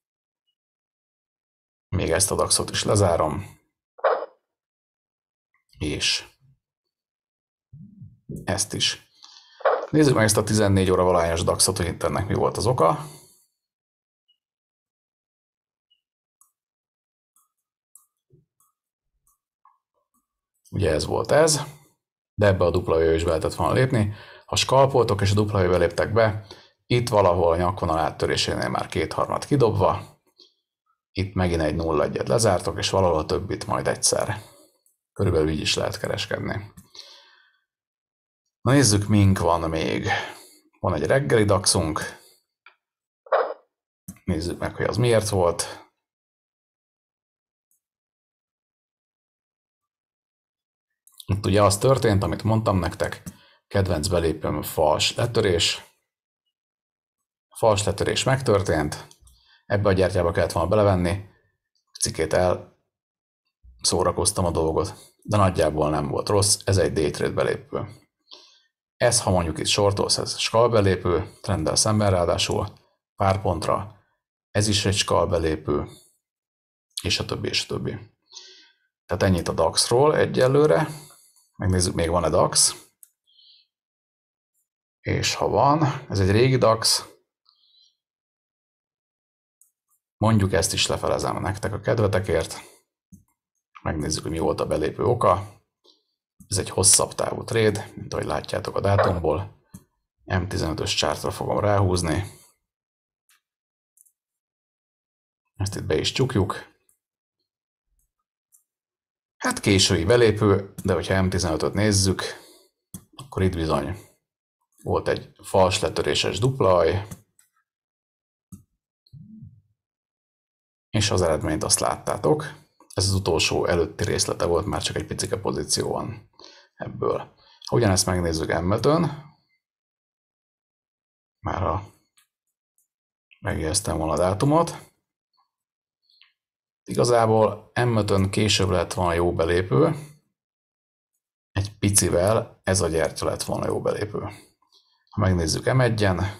A: még ezt a daxot is lezárom, és ezt is. Nézzük meg ezt a tizennégy óra valahányos daxot, hogy itt ennek mi volt az oka. Ugye ez volt ez, de ebbe a dupla is be lehetett volna lépni. Ha skalpoltok és a dupla beléptek be, itt valahol a nyakvonal áttörésénél már kétharmad kidobva, itt megint egy nulla egyet lezártok, és valahol a többit majd egyszer. Körülbelül így is lehet kereskedni. Na nézzük, mink van még. Van egy reggeli daxunk. Nézzük meg, hogy az miért volt. Itt ugye az történt, amit mondtam nektek, kedvenc belépőm fals letörés. Fals letörés megtörtént, ebbe a gyertyába kellett volna belevenni, cikét el szórakoztam a dolgot, de nagyjából nem volt rossz, ez egy day-trade belépő. Ez, ha mondjuk itt shortolsz, ez skal belépő, trenddel szemben ráadásul, pár pontra, ez is egy skal belépő, és a többi, és a többi. Tehát ennyit a daxról egyelőre. Megnézzük, még van-e dax. És ha van, ez egy régi dax. Mondjuk ezt is lefelezem nektek a kedvetekért. Megnézzük, hogy mi volt a belépő oka. Ez egy hosszabb távú trade, mint ahogy látjátok a dátumból. em tizenötös chartra fogom ráhúzni. Ezt itt be is csukjuk. Hát késői belépő, de hogyha em tizenötöt nézzük, akkor itt bizony volt egy fals letöréses dupla alj. és az eredményt azt láttátok. Ez az utolsó előtti részlete volt, már csak egy picike pozíció van ebből. Ha ugyanezt megnézzük em ötön, már ha megjegyeztem volna a dátumot, igazából em ötön később lett volna jó belépő, egy picivel ez a gyertya lett volna jó belépő. Ha megnézzük em egyen,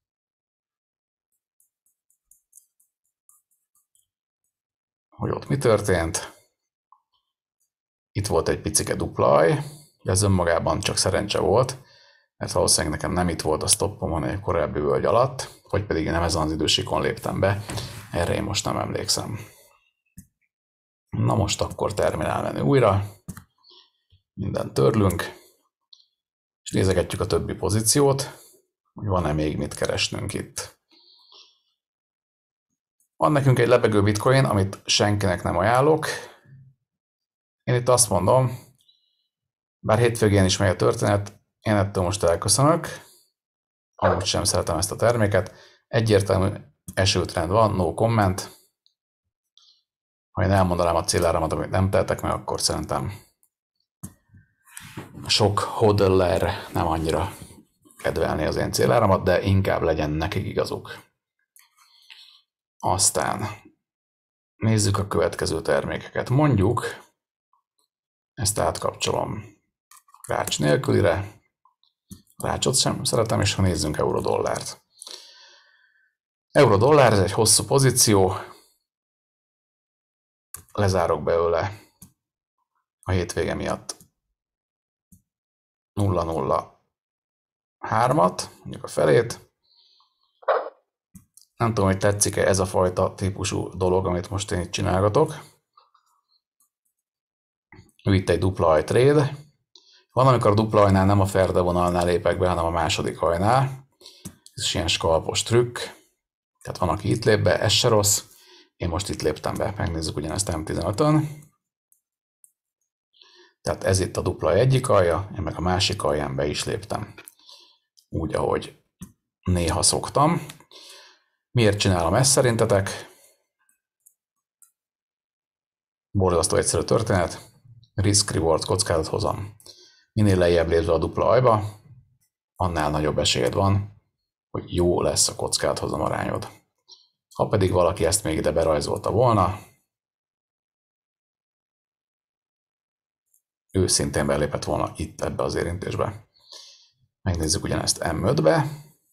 A: hogy ott mi történt, itt volt egy picike duplaj, ez önmagában csak szerencse volt, mert valószínűleg nekem nem itt volt a stoppom, hanem egy korábbi völgy alatt, vagy pedig nem ezen az idősíkon léptem be, erre én most nem emlékszem. Na most akkor terminál menü újra, mindent törlünk, és nézegetjük a többi pozíciót, hogy van-e még mit keresnünk itt. Van nekünk egy lebegő bitcoin, amit senkinek nem ajánlok. Én itt azt mondom, bár hétvégén is megy a történet, én ettől most elköszönök, amúgy sem szeretem ezt a terméket. Egyértelmű esőtrend van, no comment. Ha én elmondanám a céláramat, amit nem tehetek meg, akkor szerintem sok hodler nem annyira kedvelni az én céláramat, de inkább legyen nekik igazuk. Aztán nézzük a következő termékeket. Mondjuk, ezt átkapcsolom rács nélkülire. Rácsot sem szeretem, és ha nézzünk euró-dollárt. Euró-dollár, ez egy hosszú pozíció. Lezárok belőle a hétvége miatt nulla nulla hármat, mondjuk a felét. Nem tudom, hogy tetszik-e ez a fajta típusú dolog, amit most én itt csinálgatok. Itt egy dupla haj trade. Van, amikor a dupla hajnál nem a ferde vonalnál lépek be, hanem a második hajnál. Ez is ilyen skalpos trükk. Tehát van, aki itt lép be, ez se rossz. Én most itt léptem be, megnézzük ugyanezt em tizenötön. Tehát ez itt a dupla haj egyik alja, én meg a másik alján be is léptem. Úgy, ahogy néha szoktam. Miért csinálom ezt szerintetek? Borzasztó egyszerű történet. Risk-reward kockázat hozam. Minél lejjebb lépve a dupla hajba, annál nagyobb esélyed van, hogy jó lesz a kockázat hozam arányod. Ha pedig valaki ezt még ide berajzolta volna, ő szintén belépett volna itt ebbe az érintésbe. Megnézzük ugyanezt em ötbe.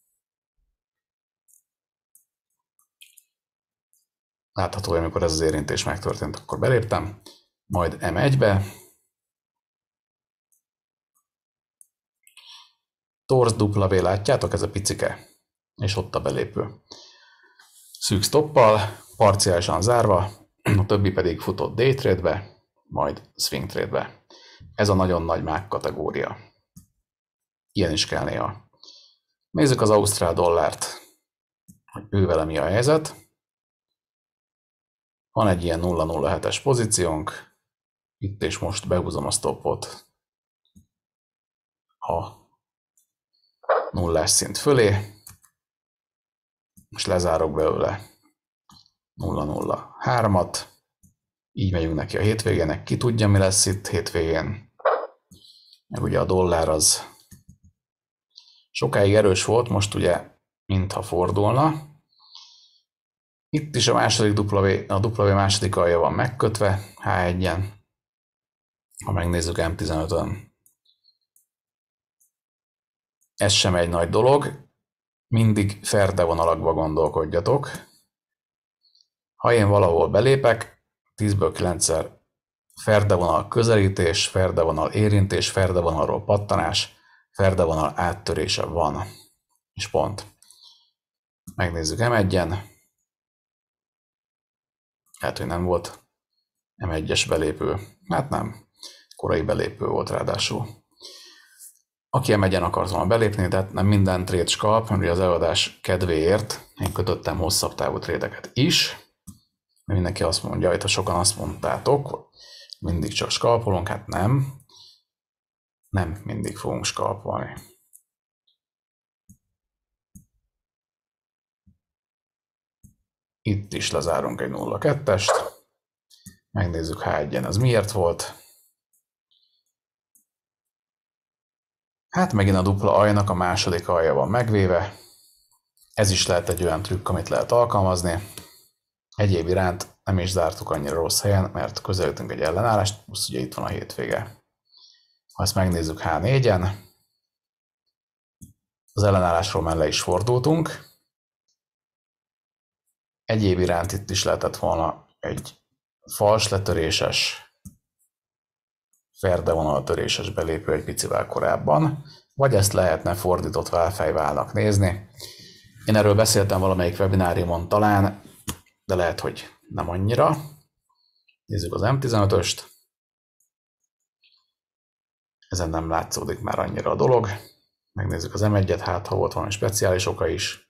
A: Látható, hogy amikor ez az érintés megtörtént, akkor beléptem. Majd em egybe. Torz dupla V, látjátok, ez a picike. És ott a belépő. Szűk stoppal, parciálisan zárva, a többi pedig futott day trade-be, majd swing trade-be. Ez a nagyon nagy mák kategória. Ilyen is kell néha. Nézzük az ausztrál dollárt, hogy ővele mi a helyzet. Van egy ilyen nulla nulla hetes pozíciónk. Itt és most behúzom a stoppot a nullás szint fölé. Most lezárok belőle nulla nulla hármat. Így megyünk neki a hétvégének. Ki tudja, mi lesz itt hétvégén. Meg ugye a dollár az sokáig erős volt, most ugye mintha fordulna. Itt is a második W, a W második alja van megkötve há egyen. Ha megnézzük em tizenötön. Ez sem egy nagy dolog. Mindig ferde vonalakba gondolkodjatok. Ha én valahol belépek, tízből kilencszer ferde vonal közelítés, ferde vonal érintés, ferde vonalról pattanás, ferde vonal áttörése van. És pont. Megnézzük em egyen. Hát, hogy nem volt em egyes belépő. Hát nem. Korai belépő volt ráadásul. Aki em egyen akart volna belépni, de nem minden trade scalp, mert az eladás kedvéért én kötöttem hosszabb távú trédeket is. Mindenki azt mondja, hogy ha sokan azt mondtátok, mindig csak scalpolunk, hát nem. Nem mindig fogunk scalpolni. Itt is lezárunk egy nulla kettest. Megnézzük há egyen ez miért volt. Hát megint a dupla aljának a második alja van megvéve. Ez is lehet egy olyan trükk, amit lehet alkalmazni. Egyéb iránt nem is zártuk annyira rossz helyen, mert közelítünk egy ellenállást, plusz ugye itt van a hétvége. Ha ezt megnézzük há négyen, az ellenállásról mellé is fordultunk. Egyéb iránt itt is lehetett volna egy fals letöréses, ferde vonaltöréses belépő egy picivel korábban, vagy ezt lehetne fordított válfejválnak nézni. Én erről beszéltem valamelyik webináriumon talán, de lehet, hogy nem annyira. Nézzük az em tizenötöst. Ezen nem látszódik már annyira a dolog. Megnézzük az em egyet, hát ha volt valami speciális oka is.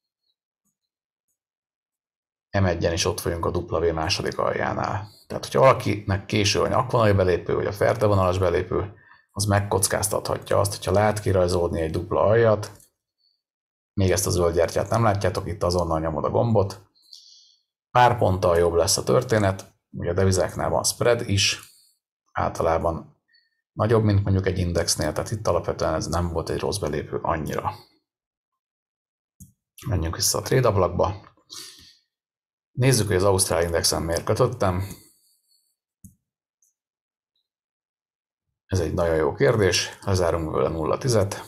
A: em egyen is ott vagyunk a W második aljánál. Tehát, hogyha valakinek késő a nyakvonali belépő, vagy a ferdevonalas belépő, az megkockáztathatja azt, hogyha lát kirajzolni egy dupla aljat, még ezt a zöld gyertyát nem látjátok, itt azonnal nyomod a gombot. Pár ponttal jobb lesz a történet, ugye a devizáknál van spread is, általában nagyobb, mint mondjuk egy indexnél, tehát itt alapvetően ez nem volt egy rossz belépő annyira. Menjünk vissza a trade ablakba. Nézzük, hogy az Ausztrál indexen miért kötöttem. Ez egy nagyon jó kérdés, lezárunk vele nulla tízet.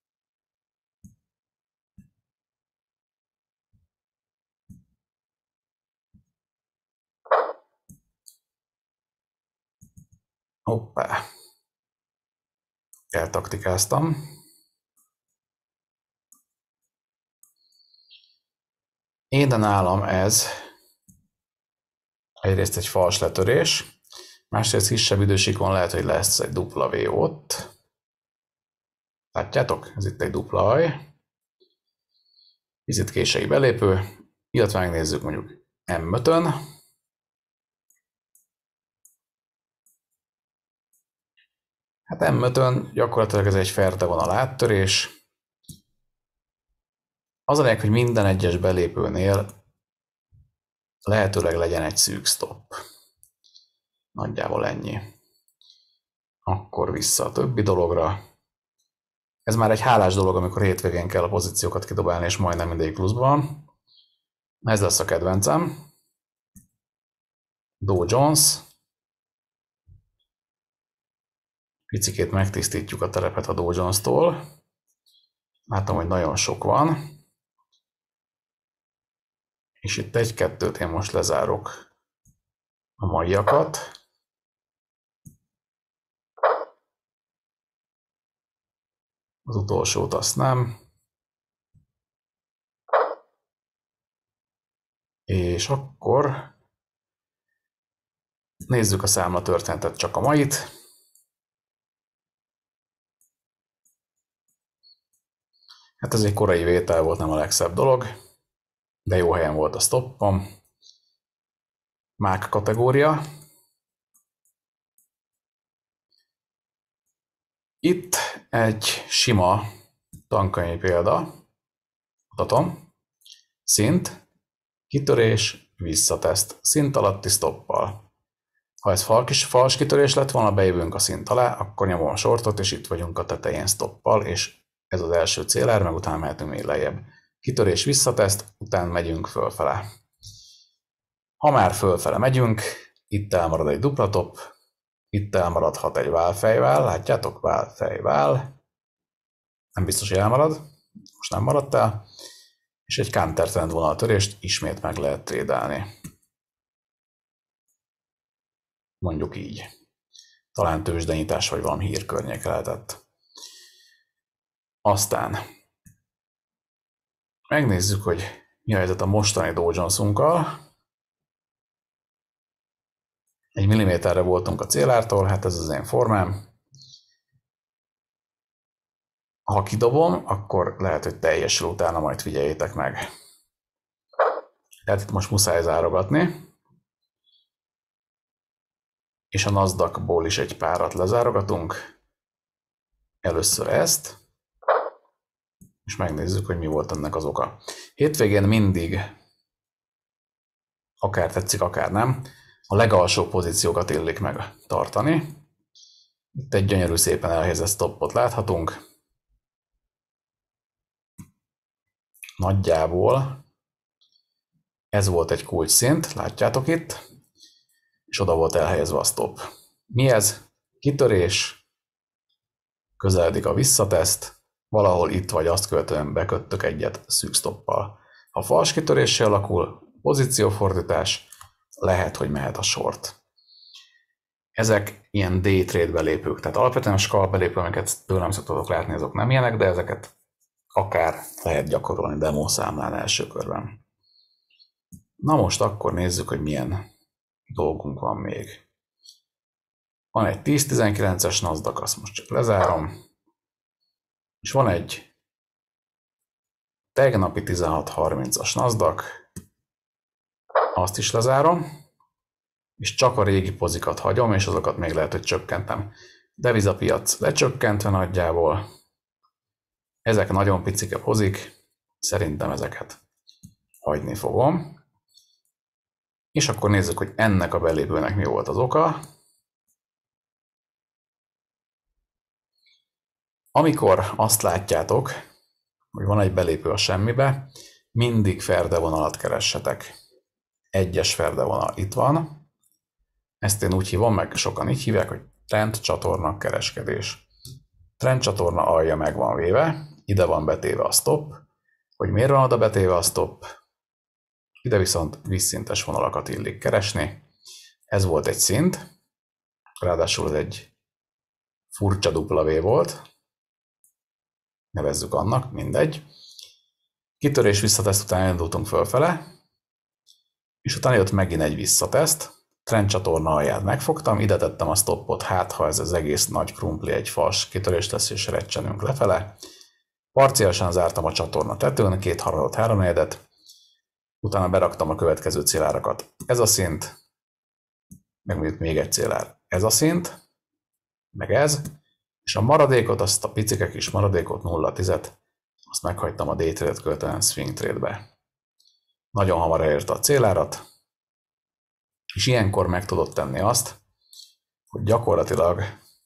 A: Hoppá. Eltaktikáztam. Én de nálam ez egyrészt egy fals letörés, másrészt kisebb idősíkon lehet, hogy lesz egy dupla V ott. Látjátok? Ez itt egy dupla aj. Picit késői belépő, illetve megnézzük mondjuk em ötön. Hát em ötön gyakorlatilag ez egy ferde vonal áttörés. Az a lényeg, hogy minden egyes belépőnél lehetőleg legyen egy szűk stop. Nagyjából ennyi. Akkor vissza a többi dologra. Ez már egy hálás dolog, amikor hétvégén kell a pozíciókat kidobálni, és majdnem mindig pluszban. Ez lesz a kedvencem. Dow Jones. Picikét megtisztítjuk a terepet a Dow Jones-tól. Látom, hogy nagyon sok van. És itt egy-kettőt én most lezárok a maiakat. Az utolsót azt nem. És akkor nézzük a számlatörténetet, csak a mait. Hát ez egy korai vétel volt, nem a legszebb dolog, de jó helyen volt a stoppom. Mák kategória. Itt egy sima tankönyvi példa. Mutatom. Szint, kitörés, visszateszt. Szint alatti stoppal. Ha ez fals, fals kitörés lett volna, bejövünk a szint alá, akkor nyomom a sortot, és itt vagyunk a tetején stoppal, és ez az első célár, meg utána mehetünk még lejjebb. Kitörés, visszateszt, utána megyünk fölfele. Ha már fölfele megyünk, itt elmarad egy dupla top, itt elmaradhat egy válfejvál, látjátok? Válfejvál. Nem biztos, hogy elmarad, most nem maradt el. És egy counter trend vonaltörést ismét meg lehet trédelni. Mondjuk így. Talán tőzsdenyítás vagy valami hírkörnyék lehetett. Aztán megnézzük, hogy mi a helyzet a mostani Dow Jones-unkkal. Egy milliméterre voltunk a célártól, hát ez az én formám. Ha kidobom, akkor lehet, hogy teljesül, utána majd figyeljétek meg. Tehát itt most muszáj zárogatni. És a Nasdaqból is egy párat lezárogatunk. Először ezt. És megnézzük, hogy mi volt ennek az oka. Hétvégén mindig akár tetszik, akár nem, a legalsó pozíciókat illik meg tartani. Itt egy gyönyörű szépen elhelyezett stoppot láthatunk. Nagyjából ez volt egy kulcsszint, látjátok itt, és oda volt elhelyezve a stop. Mi ez? Kitörés, közeledik a visszateszt, valahol itt vagy azt követően beköttök egyet szűk stoppal. Ha fals kitöréssel alakul, pozíciófordítás, lehet, hogy mehet a short. Ezek ilyen day trade belépők, tehát alapvetően a scalp belépő, amiket tőlem szoktatok látni, azok nem ilyenek, de ezeket akár lehet gyakorolni demo számlán első körben. Na most akkor nézzük, hogy milyen dolgunk van még. Van egy tíz tizenkilences Nasdaq, azt most csak lezárom. És van egy tegnapi tizenhat harmincas Nasdaq, azt is lezárom. És csak a régi pozikat hagyom, és azokat még lehet, hogy csökkentem. Devizapiac lecsökkentve nagyjából. Ezek nagyon picike pozik, szerintem ezeket hagyni fogom. És akkor nézzük, hogy ennek a belépőnek mi volt az oka. Amikor azt látjátok, hogy van egy belépő a semmibe, mindig ferdevonalat keressetek. Egyes ferdevonal itt van. Ezt én úgy hívom, meg sokan így hívják, hogy trend csatorna kereskedés. Trend csatorna alja meg van véve, ide van betéve a stop. Hogy miért van oda betéve a stop? Ide viszont vízszintes vonalakat illik keresni. Ez volt egy szint, ráadásul ez egy furcsa dupla V volt. Nevezzük annak, mindegy. Kitörés visszateszt után indultunk fölfele, és utána jött megint egy visszateszt. Trend csatorna alját megfogtam, ide tettem a stoppot, hát ha ez az egész nagy krumpli egy fals kitörés lesz, és recsenünk lefele. Parciálisan zártam a csatorna tetőn, két harmadot, háromnegyedet, utána beraktam a következő célárakat. Ez a szint, meg még egy célár. Ez a szint, meg ez, és a maradékot, azt a picike kis maradékot, nulla tizet, azt meghagytam a day trade-et követően swing trade-be. Nagyon hamar elérte a célárat, és ilyenkor meg tudod tenni azt, hogy gyakorlatilag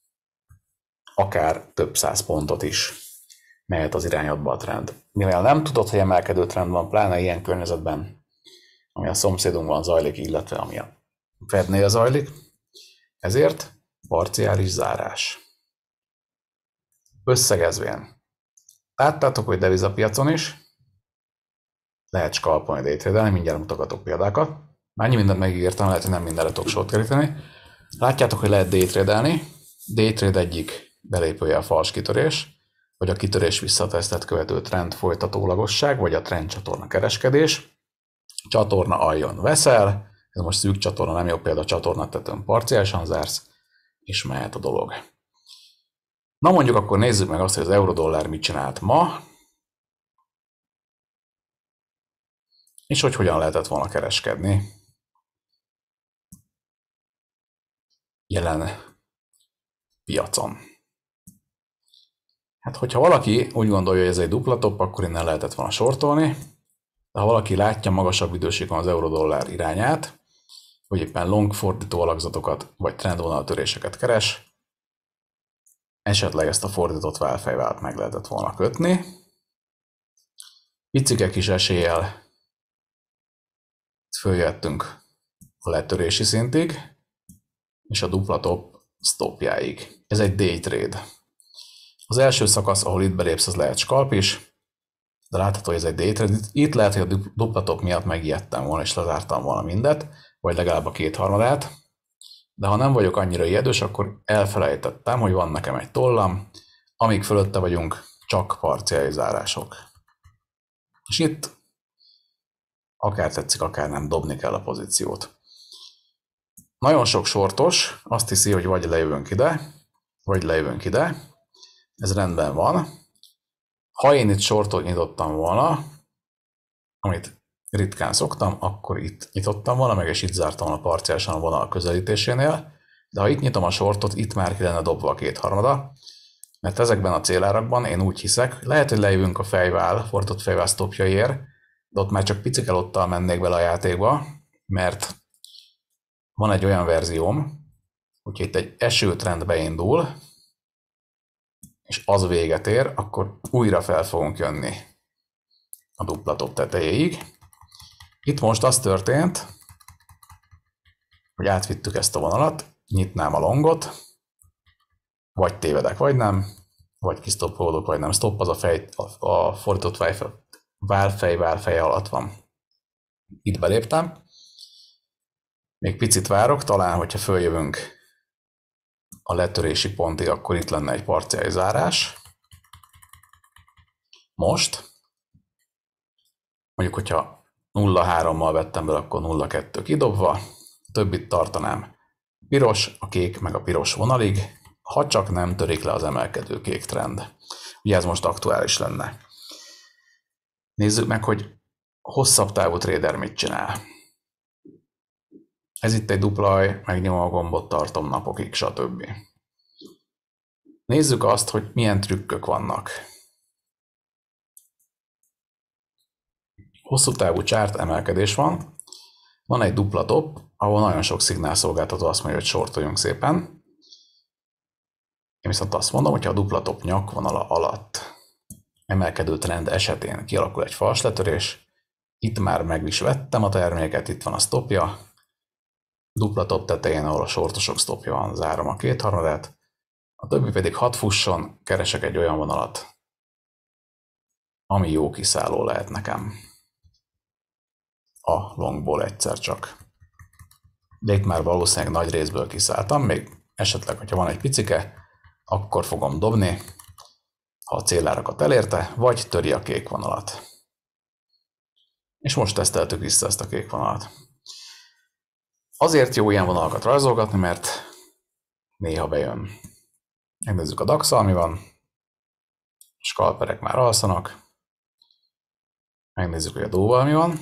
A: akár több száz pontot is mehet az irányodba a trend. Mivel nem tudod, hogy emelkedő trend van, pláne ilyen környezetben, ami a szomszédunkban zajlik, illetve ami a Fednél zajlik, ezért parciális zárás. Összegezvén, láttátok, hogy devizapiacon is lehet skalpolni, day trade-elni, mindjárt mutogatok példákat. Mennyi mindent megígértem, lehet, hogy nem mindenre tudok sort keríteni. Látjátok, hogy lehet day trade-elni. Day trade egyik belépője a fals kitörés, vagy a kitörés visszatesztet követő trend folytatólagosság, vagy a trend csatorna kereskedés. Csatorna aljon veszel, ez most szűk csatorna, nem jó példa, csatornát tetőn parciálisan zársz, és mehet a dolog. Na mondjuk akkor nézzük meg azt, hogy az euró-dollár mit csinált ma, és hogy hogyan lehetett volna kereskedni jelen piacon. Hát, hogyha valaki úgy gondolja, hogy ez egy dupla top, akkor innen lehetett volna sortolni, de ha valaki látja magasabb időségben az euró-dollár irányát, hogy éppen long fordító alakzatokat vagy trendvonaltöréseket keres, esetleg ezt a fordított válfejvált meg lehetett volna kötni. Picike kis eséllyel följöttünk a letörési szintig, és a dupla top stopjáig. Ez egy day trade. Az első szakasz, ahol itt belépsz, az lehet scalp is, de látható, hogy ez egy day trade. Itt lehet, hogy a dupla top miatt megijedtem volna, és lezártam volna mindet, vagy legalább a kétharmadát. De ha nem vagyok annyira ijedős, akkor elfelejtettem, hogy van nekem egy tollam, amíg fölötte vagyunk, csak parciális zárások. És itt akár tetszik, akár nem, dobni kell a pozíciót. Nagyon sok sortos azt hiszi, hogy vagy lejövünk ide, vagy lejövünk ide. Ez rendben van. Ha én itt sortot nyitottam volna, amit ritkán szoktam, akkor itt nyitottam volna, meg és itt zártam volna parciálisan a vonal közelítésénél. De ha itt nyitom a sortot, itt már ki lenne dobva a kétharmada, mert ezekben a célárakban én úgy hiszek, lehet, hogy lejövünk a fejvál, fordított fejvál stopjaiért, de ott már csak picike lottal mennék bele a játékba, mert van egy olyan verzióm, hogyha itt egy esőtrend beindul, és az véget ér, akkor újra fel fogunk jönni a dupla top tetejéig. Itt most az történt, hogy átvittük ezt a vonalat, nyitnám a longot, vagy tévedek, vagy nem, vagy kisztoppolódok, vagy nem. Stop az a, fej, a, a fordított válfej, válfeje alatt van. Itt beléptem. Még picit várok, talán, hogyha följövünk a letörési pontig, akkor itt lenne egy parciális zárás. Most, mondjuk, hogyha nulla hárommal vettem be, akkor nulla kettő kidobva, többit tartanám piros, a kék meg a piros vonalig, ha csak nem törik le az emelkedő kék trend. Ugye ez most aktuális lenne. Nézzük meg, hogy hosszabb távú trader mit csinál. Ez itt egy dupla aj, megnyomom a gombot, tartom napokig, stb. Nézzük azt, hogy milyen trükkök vannak. Hosszú távú csárt emelkedés van, van egy dupla top, ahol nagyon sok szignálszolgáltató azt mondja, hogy sortoljunk szépen. Én viszont azt mondom, hogy ha a dupla top nyakvonala alatt emelkedő trend esetén kialakul egy fals letörés, itt már meg is vettem a terméket, itt van a stopja, dupla top tetején, ahol a sortosok stopja van, zárom a kétharmadát, a többi pedig hat fusson, keresek egy olyan vonalat, ami jó kiszálló lehet nekem a longból egyszer csak. De itt már valószínűleg nagy részből kiszálltam, még esetleg, hogyha van egy picike, akkor fogom dobni, ha a célárakat elérte, vagy töri a kék vonalat. És most teszteltük vissza ezt a kék vonalat. Azért jó ilyen vonalakat rajzolgatni, mert néha bejön. Megnézzük a dax-al, mi van. Skalperek már alszanak. Megnézzük, hogy a dóval mi van.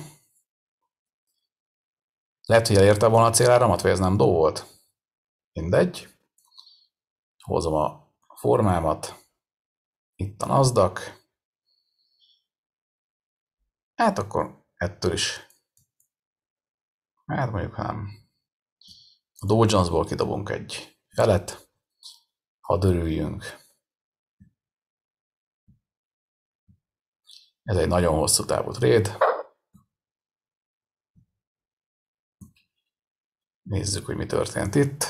A: Lehet, hogy elérte volna a céláramat, vagy ez nem dó volt. Mindegy. Hozom a formámat. Itt a Nasdaq. Hát akkor ettől is. Hát mondjuk nem. A Dow Jonesból kidobunk egy felet, ha dörüljünk. Ez egy nagyon hosszú távú trade. Nézzük, hogy mi történt itt.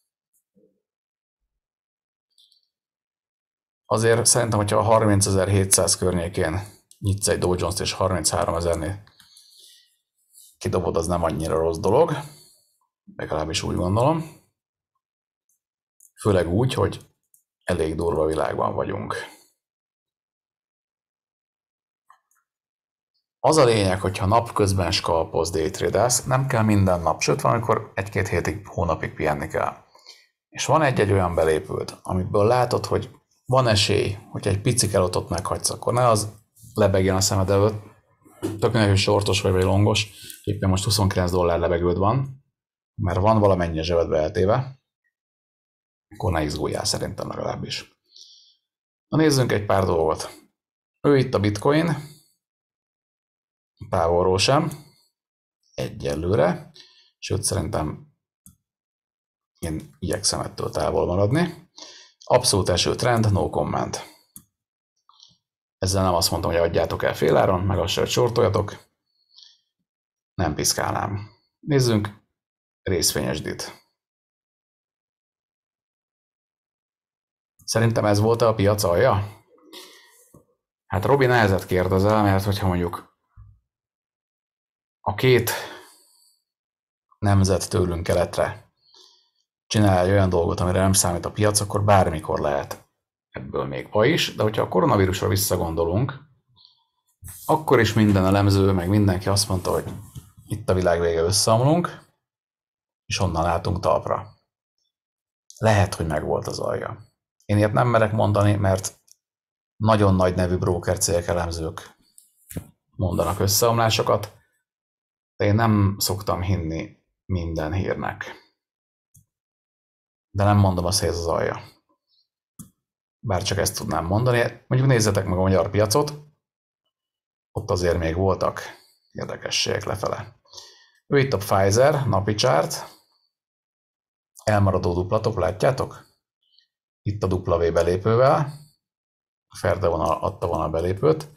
A: Azért szerintem, hogyha a harmincezer-hétszáz környékén nyitsz egy Dow Jones-t és harminchárom ezernél kidobod, az nem annyira rossz dolog. Legalábbis úgy gondolom. Főleg úgy, hogy elég durva világban vagyunk. Az a lényeg, hogyha napközben skalpolsz, daytradelsz, nem kell minden nap, sőt van, amikor egy-két hétig, hónapig pihenni kell. És van egy-egy olyan belépőd, amiből látod, hogy van esély, hogy egy pici kelotot meghagysz, akkor ne az lebegjen a szemed előtt, tök mindegy, hogy sortos vagy, vagy longos, éppen most huszonkilenc dollár lebegőd van, mert van valamennyi a zsebedbe eltéve, akkor ne izguljál szerintem legalábbis. Na nézzünk egy pár dolgot. Ő itt a bitcoin, távolról sem, egyelőre, sőt szerintem én igyekszem ettől távol maradni. Abszolút eső trend, no comment. Ezzel nem azt mondtam, hogy adjátok el féláron, meg azt se, hogy sortoljatok. Nem piszkálnám. Nézzünk részvényesdit. Szerintem ez volt a piac alja? Hát Robi, nehezet kérdezel, mert hogyha mondjuk a két nemzet tőlünk keletre csinál egy olyan dolgot, amire nem számít a piac, akkor bármikor lehet ebből még baj is, de hogyha a koronavírusra visszagondolunk, akkor is minden elemző, meg mindenki azt mondta, hogy itt a világ vége, összeomlunk, és onnan látunk talpra. Lehet, hogy megvolt az alja. Én ilyet nem merek mondani, mert nagyon nagy nevű broker cégek elemzők mondanak összeomlásokat, de én nem szoktam hinni minden hírnek. De nem mondom azt, hogy ez az alja. Bár csak ezt tudnám mondani. Mondjuk nézzetek meg a magyar piacot, ott azért még voltak érdekességek lefele. Ő itt a Pfizer napi chart, elmaradó duplatop, látjátok? Itt a W belépővel, a ferde vonal adta volna a belépőt.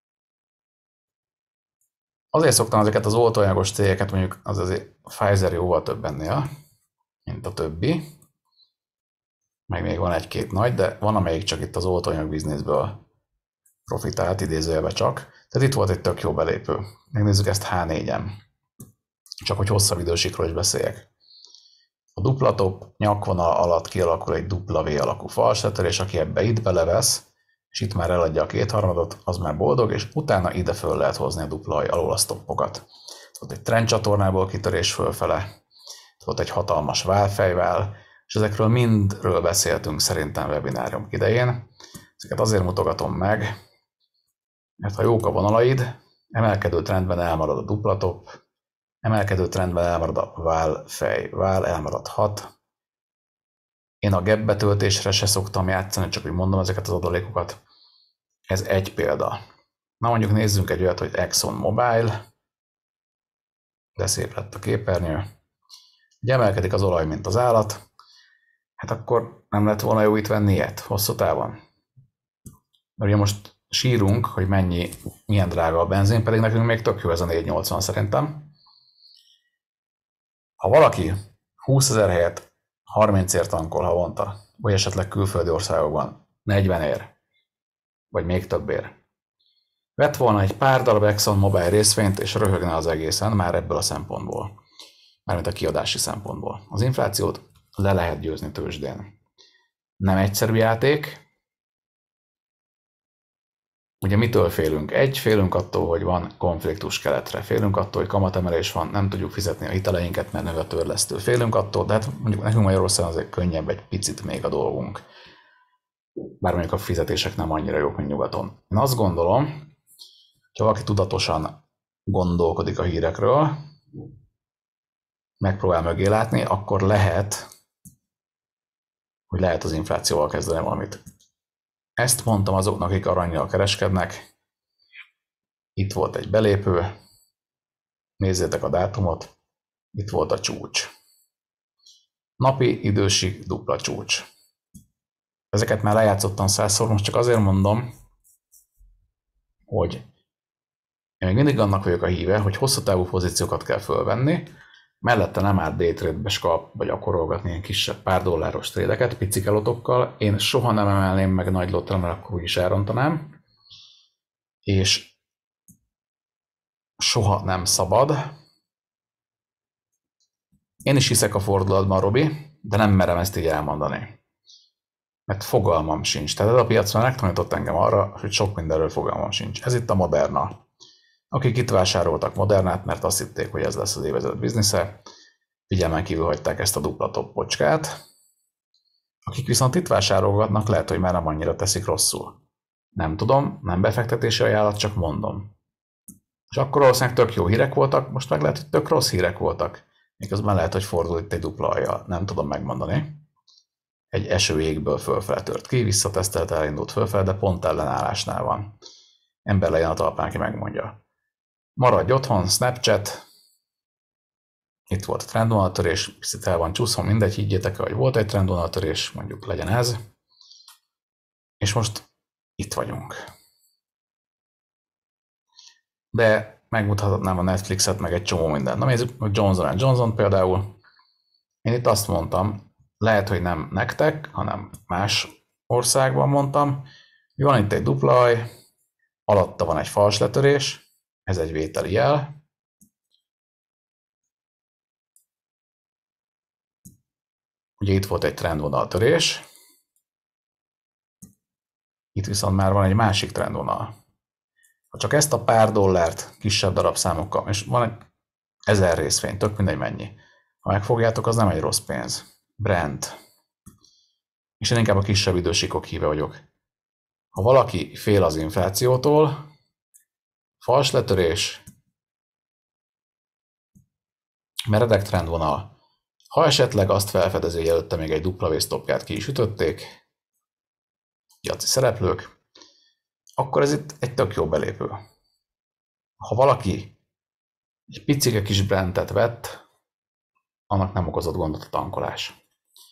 A: Azért szoktam ezeket az oltóanyagos cégeket, mondjuk az azért Pfizer jóval több ennél, mint a többi. Meg még van egy-két nagy, de van amelyik csak itt az oltóanyag bizniszből profitált, idézőjelbe csak. Tehát itt volt egy tök jó belépő. Megnézzük ezt há négyen. Csak hogy hosszabb idősikről is beszéljek. A duplatop nyakvonal alatt kialakul egy W alakú falsetter, és aki ebbe itt belevesz, és itt már eladja a kétharmadot, az már boldog, és utána ide föl lehet hozni a dupla alól a stoppokat. Ott egy trendcsatornából kitörés fölfele, ott egy hatalmas válfejvál, és ezekről mindről beszéltünk szerintem webinárium idején. Ezeket azért mutogatom meg, mert ha jók a vonalaid, emelkedő trendben elmarad a duplatop, emelkedő trendben elmarad a válfej, vál elmaradhat. Én a gap betöltésre se szoktam játszani, csak úgy mondom ezeket az adalékokat. Ez egy példa. Na mondjuk nézzünk egy olyat, hogy Exxon Mobil, de szép lett a képernyő. Ugye emelkedik az olaj, mint az állat, hát akkor nem lett volna jó itt venni ilyet hosszú távon. Mert ugye most sírunk, hogy mennyi, milyen drága a benzin, pedig nekünk még tök jó ez a négy nyolcvan szerintem. Ha valaki húszezer helyett harmincért tankol havonta, vagy esetleg külföldi országokban negyvenért, vagy még többért, vett volna egy pár darab Exxon Mobil részvényt, és röhögne az egészen már ebből a szempontból. Mármint a kiadási szempontból. Az inflációt le lehet győzni tőzsdén. Nem egyszerű játék. Ugye mitől félünk? Egy, félünk attól, hogy van konfliktus keletre. Félünk attól, hogy kamatemelés van, nem tudjuk fizetni a hiteleinket, mert nő a törlesztő. Félünk attól, de hát mondjuk nekünk Magyarországon azért könnyebb egy picit még a dolgunk. Bár mondjuk a fizetések nem annyira jók, mint nyugaton. Én azt gondolom, hogy ha valaki tudatosan gondolkodik a hírekről, megpróbál mögé látni, akkor lehet, hogy lehet az inflációval kezdeni valamit. Ezt mondtam azoknak, akik arannyal kereskednek. Itt volt egy belépő. Nézzétek a dátumot. Itt volt a csúcs. Napi idősig dupla csúcs. Ezeket már lejátszottam százszor, most csak azért mondom, hogy én még mindig annak vagyok a híve, hogy hosszú távú pozíciókat kell fölvenni, mellette nem árt daytrade-be skap, vagy akorolgatni ilyen kisebb pár dolláros trédeket, picike lotokkal. Én soha nem emelném meg nagy lotra, mert akkor úgyis elrontanám. És soha nem szabad. Én is hiszek a fordulatban, Robi, de nem merem ezt így elmondani. Mert fogalmam sincs. Tehát ez a piacon megtanított engem arra, hogy sok mindenről fogalmam sincs. Ez itt a Moderna. Akik itt vásároltak Modernát, mert azt hitték, hogy ez lesz az évezred biznisze, figyelmen kívül hagyták ezt a dupla top pocskát. Akik viszont itt vásárolgatnak, lehet, hogy már nem annyira teszik rosszul. Nem tudom, nem befektetési ajánlat, csak mondom. És akkor valószínűleg tök jó hírek voltak, most meg lehet, hogy tök rossz hírek voltak. Miközben lehet, hogy fordul itt egy dupla ajjal. Nem tudom megmondani. Egy eső égből fölfele tört ki, visszatesztelt, elindult fölfele, de pont ellenállásnál van. Ember legyen a talpán, ki megmondja. Maradj otthon, Snapchat. Itt volt a trendvonaltörés, picit el van csúszva, mindegy, higgyétek el, hogy volt egy trendvonaltörés, mondjuk legyen ez. És most itt vagyunk. De megmutathatnám a Netflixet, meg egy csomó mindent. Na nézzük, hogy Johnson and Johnson például. Én itt azt mondtam, lehet, hogy nem nektek, hanem más országban mondtam, hogy van itt egy dupla aj, alatta van egy falsletörés, ez egy vételi jel. Ugye itt volt egy trendvonaltörés, itt viszont már van egy másik trendvonal. Ha csak ezt a pár dollárt kisebb darabszámokkal, és van egy ezer részvény, tök mindegy mennyi, ha megfogjátok, az nem egy rossz pénz. Brent. És én inkább a kisebb idősikok híve vagyok. Ha valaki fél az inflációtól, fals letörés, meredek trendvonal, ha esetleg azt felfedezi, hogy előtte még egy dupla V-stopját ki is ütötték, piaci szereplők, akkor ez itt egy tök jó belépő. Ha valaki egy picike kis brentet vett, annak nem okozott gondot a tankolás.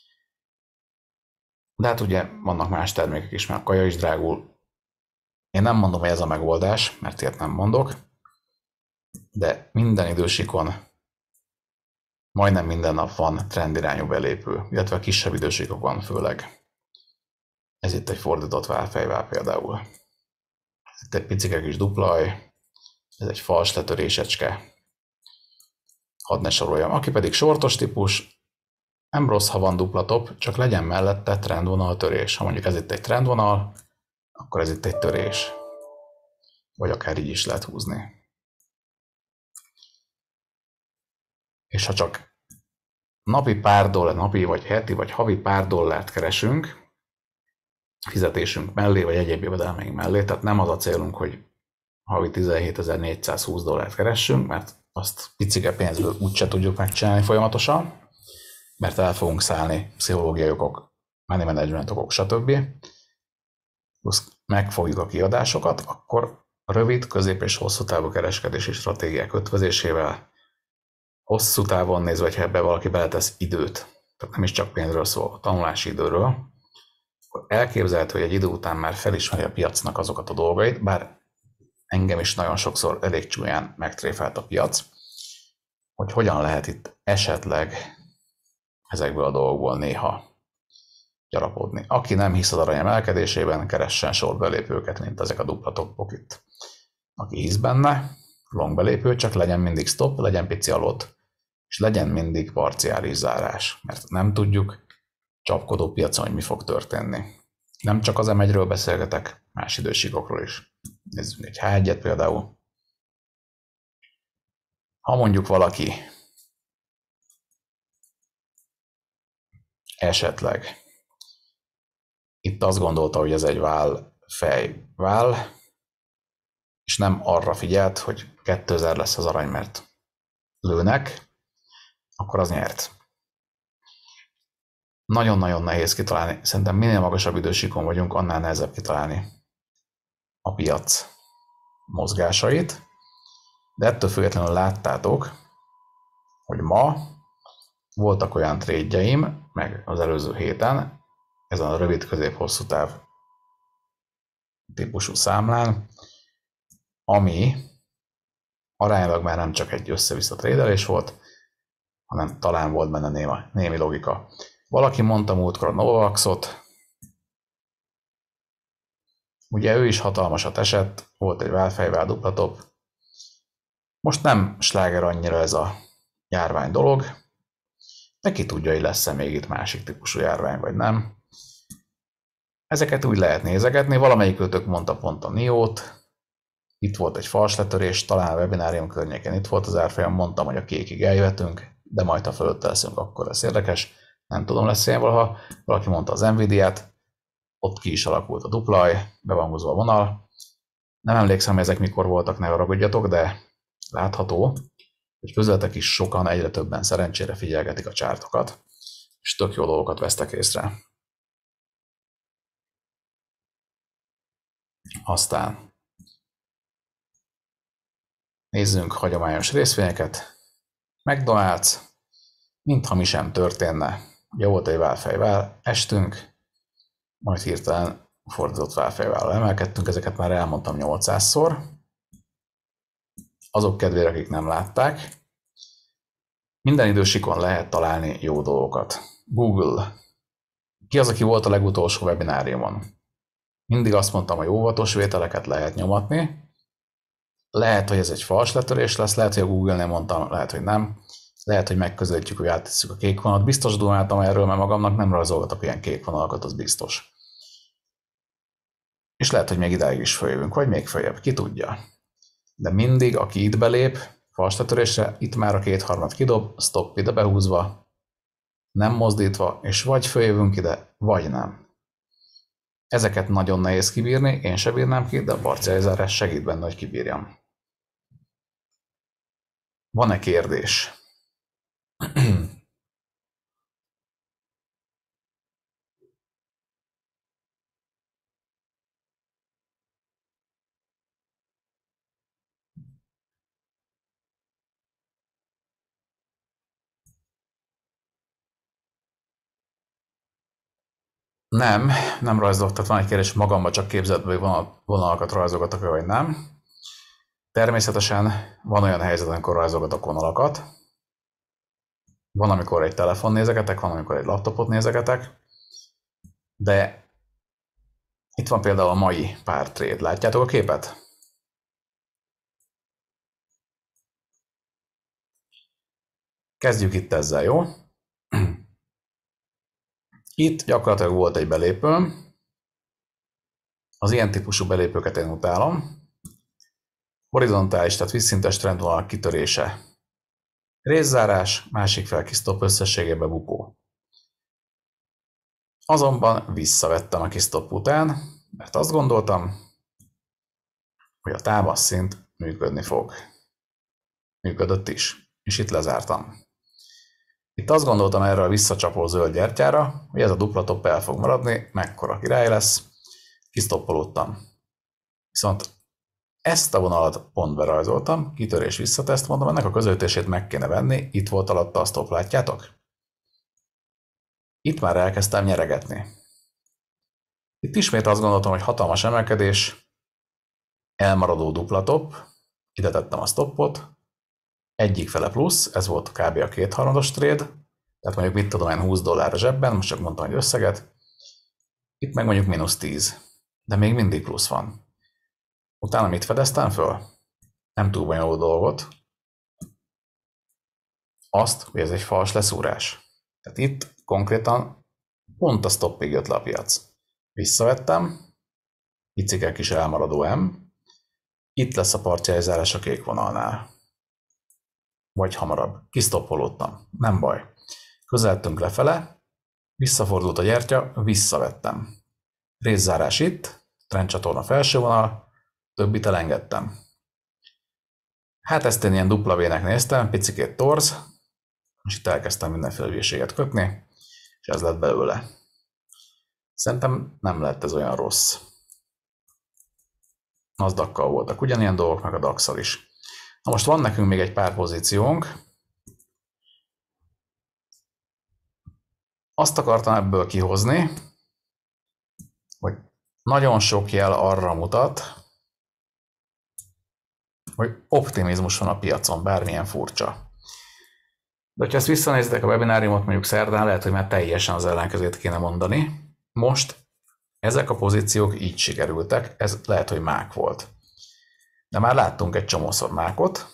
A: De hát ugye vannak más termékek is, mert a kaja is drágul. Én nem mondom, hogy ez a megoldás, mert ilyet nem mondok, de minden idősikon majdnem minden nap van trendirányú belépő, illetve a kisebb idősikokon főleg. Ez itt egy fordított válfejvál például. Ez itt egy picike kis duplaj, ez egy fals letörésecske. Hadd ne soroljam. Aki pedig sortos típus, nem rossz, ha van dupla top, csak legyen mellette trendvonal törés. Ha mondjuk ez itt egy trendvonal, akkor ez itt egy törés. Vagy akár így is lehet húzni. És ha csak napi pár dollár, napi vagy heti vagy havi pár dollárt keresünk, fizetésünk mellé, vagy egyéb jövedelmeink mellé, tehát nem az a célunk, hogy havi tizenhétezer-négyszázhúsz dollárt keressünk, mert azt picike pénzből úgyse tudjuk megcsinálni folyamatosan, mert el fogunk szállni pszichológiai okok, money management okok, stb. Plusz megfogjuk a kiadásokat, akkor a rövid, közép és hosszú távú kereskedési stratégiák ötvözésével hosszú távon nézve, hogyha ebbe valaki beletesz időt, tehát nem is csak pénzről szól, a tanulási időről, akkor elképzelhető, hogy egy idő után már felismeri a piacnak azokat a dolgait, bár engem is nagyon sokszor elég csúlyán megtréfált a piac, hogy hogyan lehet itt esetleg ezekből a dolgokból néha gyarapodni. Aki nem hisz az arany emelkedésében, keressen sorbelépőket, mint ezek a dupla toppok itt. Aki hisz benne, long belépő, csak legyen mindig stop, legyen pici alott, és legyen mindig parciális zárás, mert nem tudjuk csapkodó piacon, hogy mi fog történni. Nem csak az em egyről beszélgetek, más idősíkokról is. Nézzünk egy há egyet például. Ha mondjuk valaki esetleg itt azt gondolta, hogy ez egy vál, fej, vál, és nem arra figyelt, hogy kétezer lesz az arany, mert lőnek, akkor az nyert. Nagyon-nagyon nehéz kitalálni. Szerintem minél magasabb idősíkon vagyunk, annál nehezebb kitalálni a piac mozgásait. De ettől függetlenül láttátok, hogy ma voltak olyan trédjeim, meg az előző héten, ezen a rövid, közép, hosszú táv típusú számlán, ami aránylag már nem csak egy össze-vissza trédelés volt, hanem talán volt benne néma, némi logika. Valaki mondta múltkor a Novavaxot, ugye ő is hatalmasat esett, volt egy válfejvál dupla top. Most nem sláger annyira ez a járvány dolog, de ki tudja, hogy lesz-e még itt másik típusú járvány, vagy nem. Ezeket úgy lehet nézegetni, valamelyik őtök mondta pont a Niót, itt volt egy fals letörés, talán a webinárium környéken itt volt az árfolyam, mondtam, hogy a kékig eljöhetünk, de majd ha fölötte leszünk, akkor lesz érdekes. Nem tudom, lesz ilyen valaha. Valaki mondta az Nvidia-t, ott ki is alakult a duplaj, be van húzva a vonal. Nem emlékszem, hogy ezek mikor voltak, ne haragudjatok, de látható, hogy közületek is sokan, egyre többen szerencsére figyelgetik a csártokat, és tök jó dolgokat vesztek észre. Aztán nézzünk hagyományos részvényeket. McDonald's, mintha mi sem történne. Ugye volt egy válfejvál, estünk, majd hirtelen fordított válfejvállal emelkedtünk, ezeket már elmondtam nyolcszázszor. Azok kedvére, akik nem látták, minden idősikon lehet találni jó dolgokat. Google. Ki az, aki volt a legutolsó webináriumon? Mindig azt mondtam, hogy óvatos vételeket lehet nyomatni. Lehet, hogy ez egy fals letörés lesz, lehet, hogy a Google nem mondtam, lehet, hogy nem. Lehet, hogy megközelítjük, hogy áttesszük a kék vonalat. Biztos dumáltam erről, mert magamnak nem rajzolgatok ilyen kék vonalakat, az biztos. És lehet, hogy még idáig is följövünk, vagy még följebb, ki tudja. De mindig, aki itt belép, fals letörésre, itt már a kétharmad kidob, stop ide behúzva, nem mozdítva, és vagy följövünk ide, vagy nem. Ezeket nagyon nehéz kibírni, én se bírnám ki, de a parcializálás segít benne, hogy kibírjam. Van-e kérdés? Nem, nem rajzolok, tehát van egy kérdés, magamban csak képzeletbeli vonal, vonalakat rajzolgatok, vagy nem. Természetesen van olyan helyzet, amikor rajzolgatok vonalakat. Van, amikor egy telefon nézegetek, van, amikor egy laptopot nézegetek. De itt van például a mai pár trade. Látjátok a képet? Kezdjük itt ezzel, jó? Itt gyakorlatilag volt egy belépőm. Az ilyen típusú belépőket én utálom. Horizontális, tehát vízszintes trendvonal kitörése. Részzárás, másik fel kis stop, összességében bukó. Azonban visszavettem a kis stop után, mert azt gondoltam, hogy a támaszszint működni fog. Működött is, és itt lezártam. Itt azt gondoltam erre a visszacsapó zöld gyertyára, hogy ez a dupla top el fog maradni, mekkora király lesz, kisztoppolódtam. Viszont ezt a vonalat pont berajzoltam, kitörés visszateszt, mondom, ennek a közelítését meg kéne venni, itt volt alatta a stop, látjátok? Itt már elkezdtem nyeregetni. Itt ismét azt gondoltam, hogy hatalmas emelkedés, elmaradó dupla top, ide tettem a stoppot, egyik fele plusz, ez volt kb. A kétharmados trade, tehát mondjuk mit tudom én húsz dollár a zsebben, most csak mondtam egy összeget, itt meg mondjuk mínusz tíz, de még mindig plusz van. Utána mit fedeztem föl? Nem túl bonyolult dolgot. Azt, hogy ez egy fals leszúrás. Tehát itt konkrétan pont a stoppig jött le a piac. Visszavettem, picike kis elmaradó M, itt lesz a partiális zárás a kék vonalnál. Vagy hamarabb. Kisztoppolódtam. Nem baj. Közeltünk lefele, visszafordult a gyertya, visszavettem. Részzárás itt, trendcsatorna felső vonal, többit elengedtem. Hát ezt én ilyen dupla V-nek néztem, picikét torz, és itt elkezdtem mindenféle hülyeséget kötni, és ez lett belőle. Szerintem nem lett ez olyan rossz. Nasdaq-kal voltak ugyanilyen dolgok, meg a dax-szal is. Na most van nekünk még egy pár pozíciónk. Azt akartam ebből kihozni, hogy nagyon sok jel arra mutat, hogy optimizmus van a piacon, bármilyen furcsa. De ha ezt visszanézitek a webináriumot, mondjuk szerdán, lehet, hogy már teljesen az ellenkezőt kéne mondani. Most ezek a pozíciók így sikerültek, ez lehet, hogy mák volt. De már láttunk egy csomószor mákot.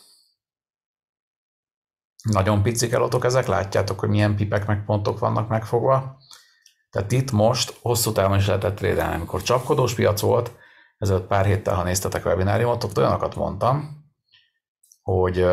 A: Nagyon picik elotok ezek, látjátok, hogy milyen pipek meg pontok vannak megfogva. Tehát itt most hosszú távon is lehetett trédelni, amikor csapkodós piac volt, ezelőtt pár héttel, ha néztetek a webináriumot, ott olyanokat mondtam, hogy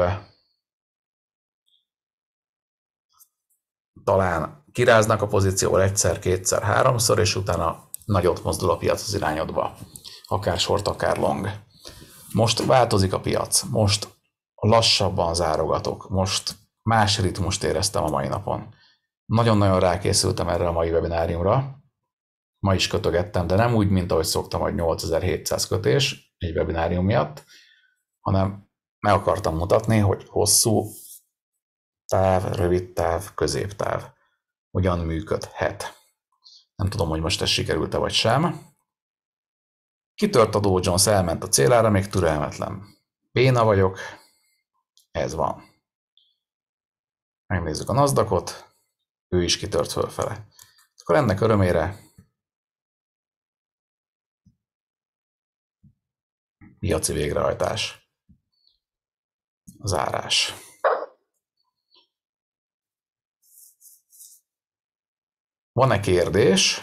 A: talán kiráznak a pozícióval egyszer, kétszer, háromszor, és utána nagyot mozdul a piac az irányodba. Akár short, akár long. Most változik a piac, most lassabban zárogatok, most más ritmust éreztem a mai napon. Nagyon-nagyon rákészültem erre a mai webináriumra. Ma is kötögettem, de nem úgy, mint ahogy szoktam, hogy nyolcezer-hétszáz kötés egy webinárium miatt, hanem meg akartam mutatni, hogy hosszú táv, rövid táv, középtáv hogyan működhet. Nem tudom, hogy most ez sikerült-e vagy sem. Kitört a Dow Jones, elment a célára, még türelmetlen. Béna vagyok, ez van. Megnézzük a Nasdaqot, ő is kitört fölfele. Akkor ennek örömére piaci végrehajtás. Zárás. Van-e kérdés?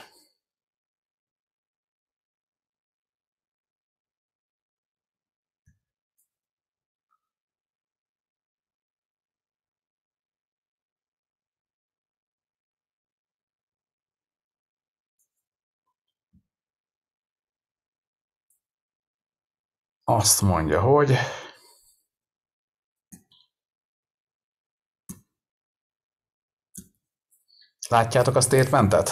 A: Azt mondja, hogy látjátok a statementet?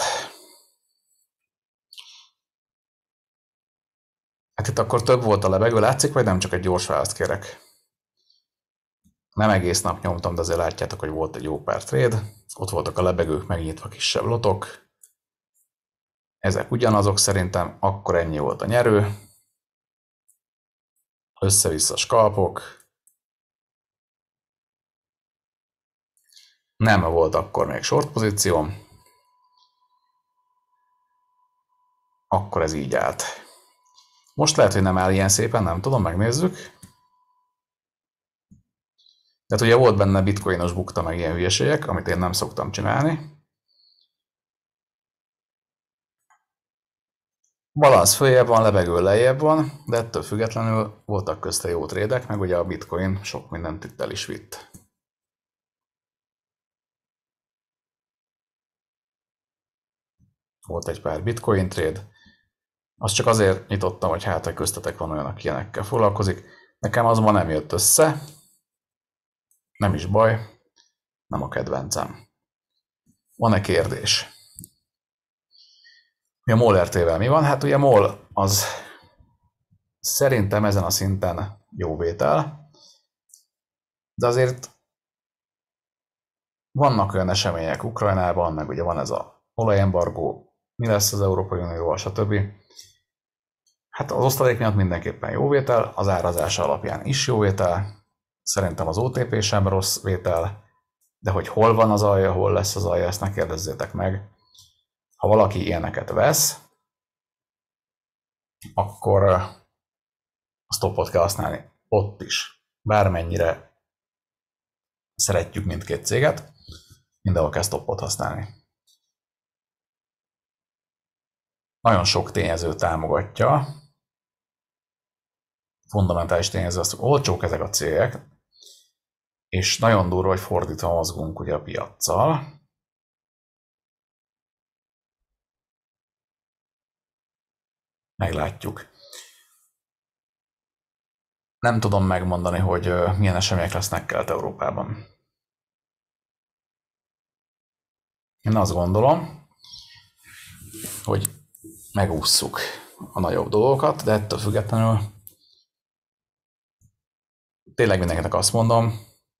A: Hát itt akkor több volt a lebegő, látszik, vagy nem? Csak egy gyors választ kérek. Nem egész nap nyomtam, de azért látjátok, hogy volt egy jó pár trade. Ott voltak a lebegők, megnyitva kisebb lotok. Ezek ugyanazok szerintem, akkor ennyi volt a nyerő. Össze-vissza skalpok. Nem volt akkor még short pozícióm. Akkor ez így állt. Most lehet, hogy nem áll ilyen szépen, nem tudom, megnézzük. Tehát ugye volt benne bitcoinos bukta, meg ilyen hülyeségek, amit én nem szoktam csinálni. Balansz följebb van, levegő lejjebb van, de ettől függetlenül voltak közte jó trédek, meg ugye a bitcoin sok mindent itt el is vitt. Volt egy pár bitcoin trade. Azt csak azért nyitottam, hogy hát, hogy köztetek van olyan, aki ilyenekkel foglalkozik. Nekem az ma nem jött össze. Nem is baj. Nem a kedvencem. Van-e kérdés? Mi a MOL er té-vel mi van? Hát ugye MOL az szerintem ezen a szinten jó vétel. De azért vannak olyan események Ukrajnában, meg ugye van ez a olajembargó, mi lesz az Európai Unióval, stb. Hát az osztalék miatt mindenképpen jó vétel, az árazása alapján is jó vétel, szerintem az o té pé sem rossz vétel, de hogy hol van az alja, hol lesz az alja, ezt ne kérdezzétek meg. Ha valaki ilyeneket vesz, akkor a stopot kell használni ott is. Bármennyire szeretjük mindkét céget, mindenhol kell stopot használni. Nagyon sok tényező támogatja, fundamentális tényező, az, hogy olcsók ezek a cégek, és nagyon durva, hogy fordítva mozgunk ugye a piaccal. Meglátjuk. Nem tudom megmondani, hogy milyen események lesznek Kelet-Európában. Én azt gondolom, hogy megússzuk a nagyobb dolgokat, de ettől függetlenül tényleg mindenkinek azt mondom,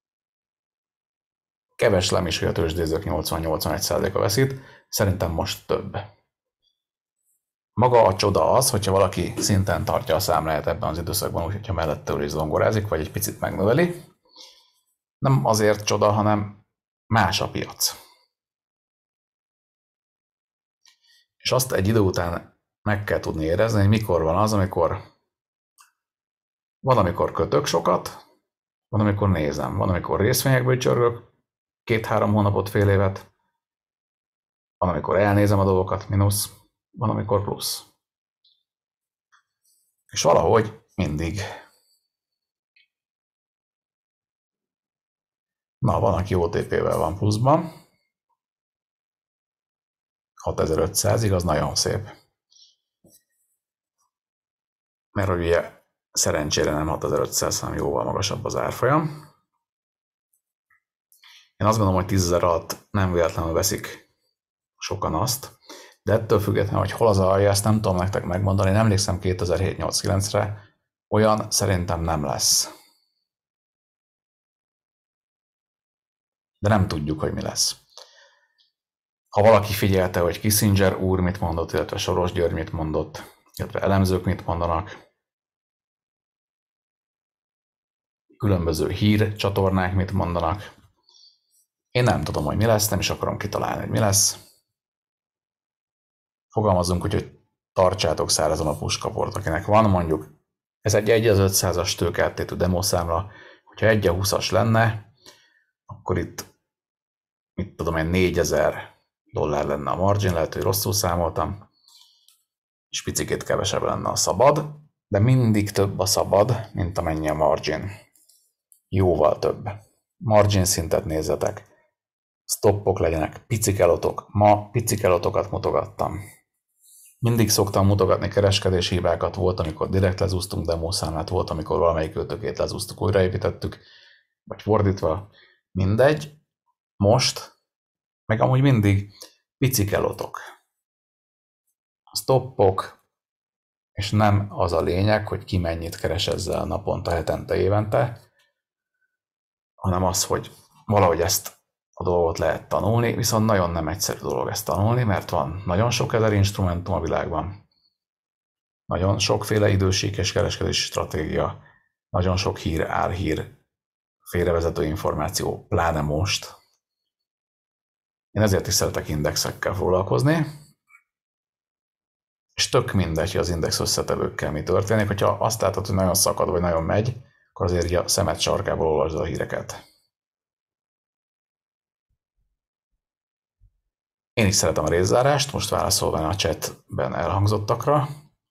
A: keveslem is, hogy a tőzsdézők nyolcvan-nyolcvanegy százaléka veszít, szerintem most több. Maga a csoda az, hogyha valaki szinten tartja a számláját ebben az időszakban, úgyhogy mellette is zongorázik, vagy egy picit megnöveli. Nem azért csoda, hanem más a piac. És azt egy idő után meg kell tudni érezni, hogy mikor van az, amikor van, amikor kötök sokat, van, amikor nézem, van, amikor részvényekből csörgök, két-három hónapot, fél évet, van, amikor elnézem a dolgokat, mínusz, van, amikor plusz. És valahogy mindig. Na, van, aki o té pé-vel van pluszban. hatezer-ötszázig, az nagyon szép. Mert ugye szerencsére nem hatezer-ötszáz, hanem jóval magasabb az árfolyam. Én azt gondolom, hogy tízezer alatt nem véletlenül veszik sokan azt, de ettől függetlenül, hogy hol az alja, ezt nem tudom nektek megmondani, nem emlékszem kétezer-hét nyolc kilencre, olyan szerintem nem lesz. De nem tudjuk, hogy mi lesz. Ha valaki figyelte, hogy Kissinger úr mit mondott, illetve Soros György mit mondott, illetve elemzők mit mondanak, különböző hírcsatornák mit mondanak, én nem tudom, hogy mi lesz, nem is akarom kitalálni, hogy mi lesz. Fogalmazunk úgy, hogy tartsátok szárazon a puskaport, akinek van mondjuk, ez egy egy az ötszázas tőkeáttétű demoszámla, hogyha egy a húszas lenne, akkor itt, mit tudom én, négyezer dollár lenne a margin, lehet, hogy rosszul számoltam, és picikét kevesebb lenne a szabad, de mindig több a szabad, mint amennyi a margin. Jóval több. Margin szintet nézzetek. Stoppok legyenek, picik elotok. Ma picik elotokat mutogattam. Mindig szoktam mutogatni kereskedési hibákat, volt, amikor direkt lezúztunk demószámlát, volt, amikor valamelyik kötökét lezúztuk, újraépítettük, vagy fordítva, mindegy. Most, meg amúgy mindig picik elotok. Stoppok, és nem az a lényeg, hogy ki mennyit keres ezzel naponta, hetente, évente, hanem az, hogy valahogy ezt a dolgot lehet tanulni, viszont nagyon nem egyszerű dolog ezt tanulni, mert van nagyon sok ezer instrumentum a világban, nagyon sokféle idősíkes kereskedési stratégia, nagyon sok hír, álhír, félrevezető információ, pláne most. Én ezért is szeretek indexekkel foglalkozni, és tök mindegy, hogy az index összetevőkkel mi történik. Hogyha azt látod, hogy nagyon szakad, vagy nagyon megy, akkor azért a szemed sarkából olvasd a híreket. Én is szeretem a részzárást, most válaszolva a chatben elhangzottakra.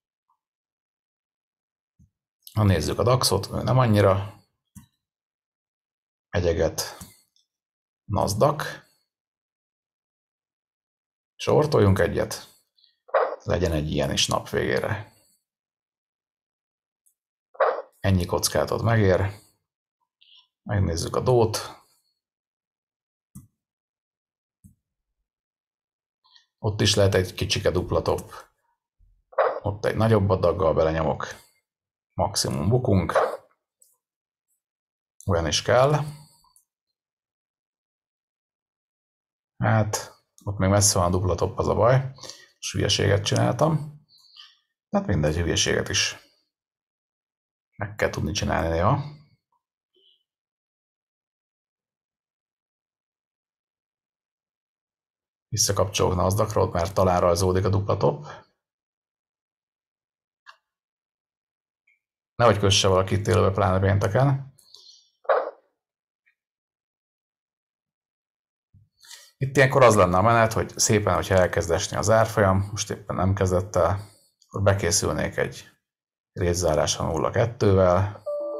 A: Ha nézzük a daxot, nem annyira. Egyeget Nasdaq. Sortoljunk egyet. Legyen egy ilyen is nap végére. Ennyi kockát ott megér. Megnézzük a dót. Ott is lehet egy kicsike dupla top. Ott egy nagyobb adaggal belenyomok. Maximum bukunk. Olyan is kell. Hát, ott még messze van a dupla top, az a baj. És hülyeséget csináltam. Hát mindegy, hülyeséget is meg kell tudni csinálni néha. Visszakapcsolok Nasdaqról, mert talán rajzódik a dupla top. Nehogy kösse valaki itt élőbe, pláne pénteken. Itt ilyenkor az lenne a menet, hogy szépen, hogyha elkezd esni az árfolyam, most éppen nem kezdett el, akkor bekészülnék egy részzárása nulla kettővel.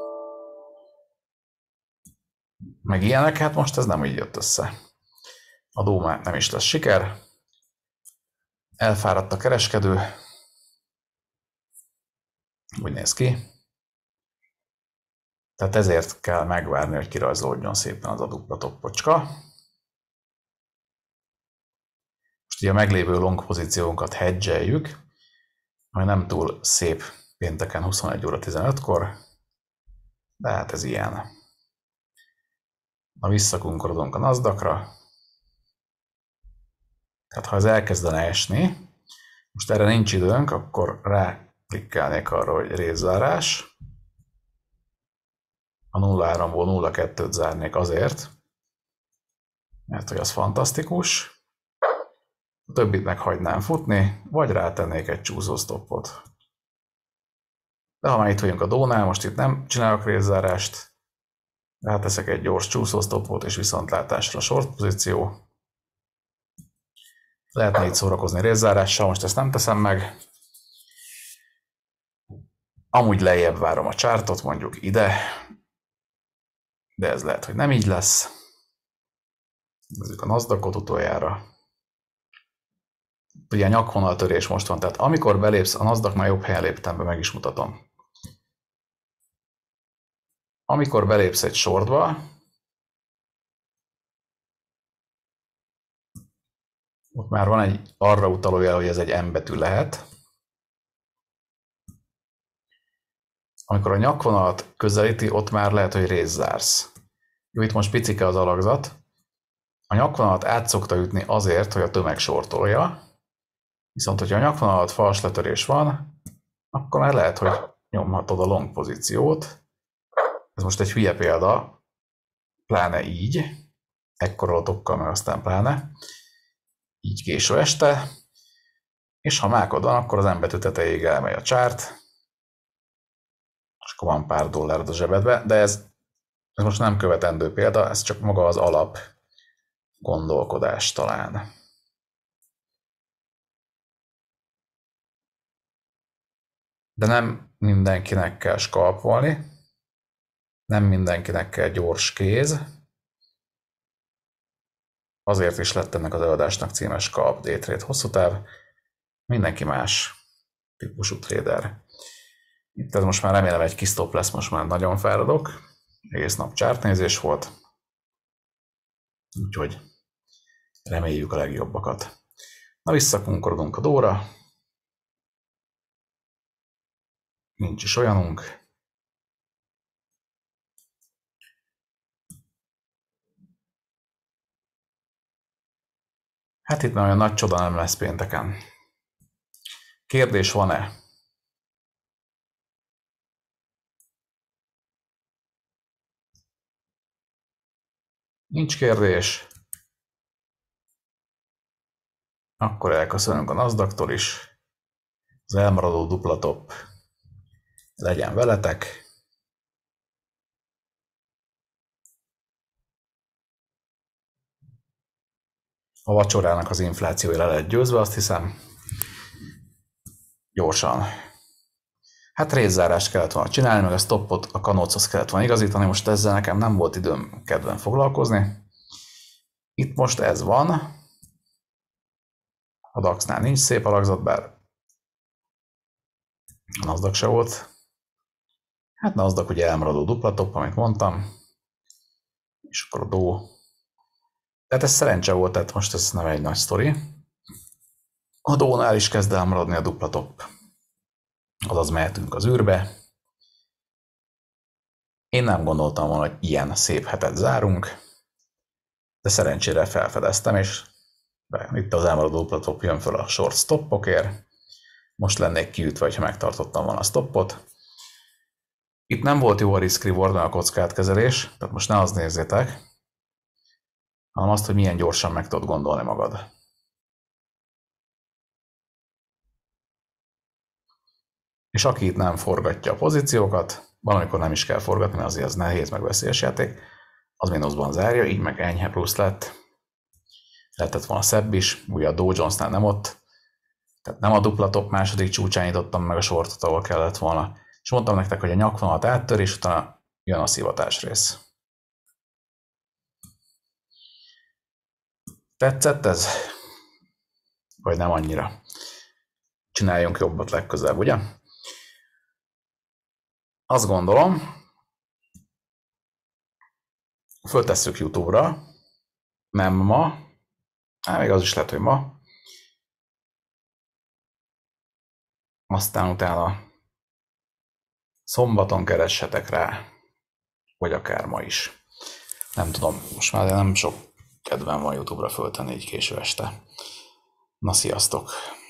A: Meg ilyenek, hát most ez nem így jött össze. A dó már nem is lesz siker. Elfáradt a kereskedő. Úgy néz ki. Tehát ezért kell megvárni, hogy kirajzolódjon szépen az a dupla toppocska. Most ugye a meglévő long pozíciónkat hedgeljük, majd nem túl szép pénteken huszonegy óra tizenötkor, de hát ez ilyen. Na, visszakunkorodunk a Nasdaqra. Tehát ha ez elkezdene esni, most erre nincs időnk, akkor ráklikkelnék arra, hogy részzárás. A nulla háromból nulla kettőt zárnék azért, mert hogy az fantasztikus. A többit meg hagynám futni, vagy rátennék egy csúszósztoppot. De ha már itt vagyunk a dónál, most itt nem csinálok részzárást, ráteszek egy gyors csúszósztoppot, és viszontlátásra short pozíció. Lehetne itt szórakozni részzárással, most ezt nem teszem meg. Amúgy lejjebb várom a csártot, mondjuk ide, de ez lehet, hogy nem így lesz. Nézzük a Nasdaqot utoljára. Ugye a nyakvonaltörés most van, tehát amikor belépsz, a Nasdaqnál jobb helyen léptem be, meg is mutatom. Amikor belépsz egy shortba, ott már van egy arra utaló jel, hogy ez egy M betű lehet. Amikor a nyakvonalat közelíti, ott már lehet, hogy részzársz. Jó, itt most picike az alakzat. A nyakvonalat át szokta ütni azért, hogy a tömeg sortolja. Viszont, hogyha a nyakvonalat fals letörés van, akkor már lehet, hogy nyomhatod a long pozíciót. Ez most egy hülye példa, pláne így, ekkora tokkal, meg aztán pláne, így késő este, és ha mákod van, akkor az M betű tetejéig elmegy a csárt, és akkor van pár dollárod a zsebedbe, de ez, ez most nem követendő példa, ez csak maga az alap gondolkodás talán. De nem mindenkinek kell skalpolni, nem mindenkinek kell gyors kéz. Azért is lett ennek az előadásnak címe Scalp Day Trade hosszú táv. Mindenki más típusú trader. Itt ez most már remélem egy kis stop lesz, most már nagyon fáradok. Egész nap chartnézés volt. Úgyhogy reméljük a legjobbakat. Na, visszakunkorodunk a dóra. Nincs is olyanunk. Hát itt nem olyan nagy csoda nem lesz pénteken. Kérdés van-e? Nincs kérdés. Akkor elköszönünk a Nasdaqtól is. Az elmaradó dupla top legyen veletek. A vacsorának az inflációja le lett győzve, azt hiszem. Gyorsan. Hát részzárást kellett volna csinálni, meg a stoppot a kanóchoz kellett volna igazítani, most ezzel nekem nem volt időm kedven foglalkozni. Itt most ez van. A daxnál nincs szép alakzat, bár a Nasdaq se volt. Hát Nasdaq ugye elmaradó dupla top, amit mondtam. És akkor a dó. Tehát ez szerencse volt, tehát most ez nem egy nagy sztori. A dónál is kezd elmaradni a dupla top. Azaz mehetünk az űrbe. Én nem gondoltam volna, hogy ilyen szép hetet zárunk, de szerencsére felfedeztem, és itt az elmaradó dupla top jön föl a short stoppokért. Most lennék kiütve, ha megtartottam volna a stoppot. Itt nem volt jó a risk reward, a kockázatkezelés, tehát most ne azt nézzétek, hanem azt, hogy milyen gyorsan meg tudod gondolni magad. És aki itt nem forgatja a pozíciókat, valamikor nem is kell forgatni, mert azért az nehéz, meg veszélyes játék, az mínuszban zárja, így meg enyhe plusz lett. Lehetett volna szebb is, ugye a Dow Jonesnál nem ott, tehát nem a dupla top második csúcsán nyitottam meg a sortot, ahol kellett volna. És mondtam nektek, hogy a nyakvonalat áttör, és utána jön a szivatás rész. Tetszett ez? Vagy nem annyira? Csináljunk jobbat legközelebb, ugye? Azt gondolom, föltesszük YouTube-ra, nem ma, hát még az is lehet, hogy ma, aztán utána szombaton keressetek rá, vagy akár ma is. Nem tudom, most már nem sok kedvem van YouTube-ra föltenni egy késő este. Na, sziasztok!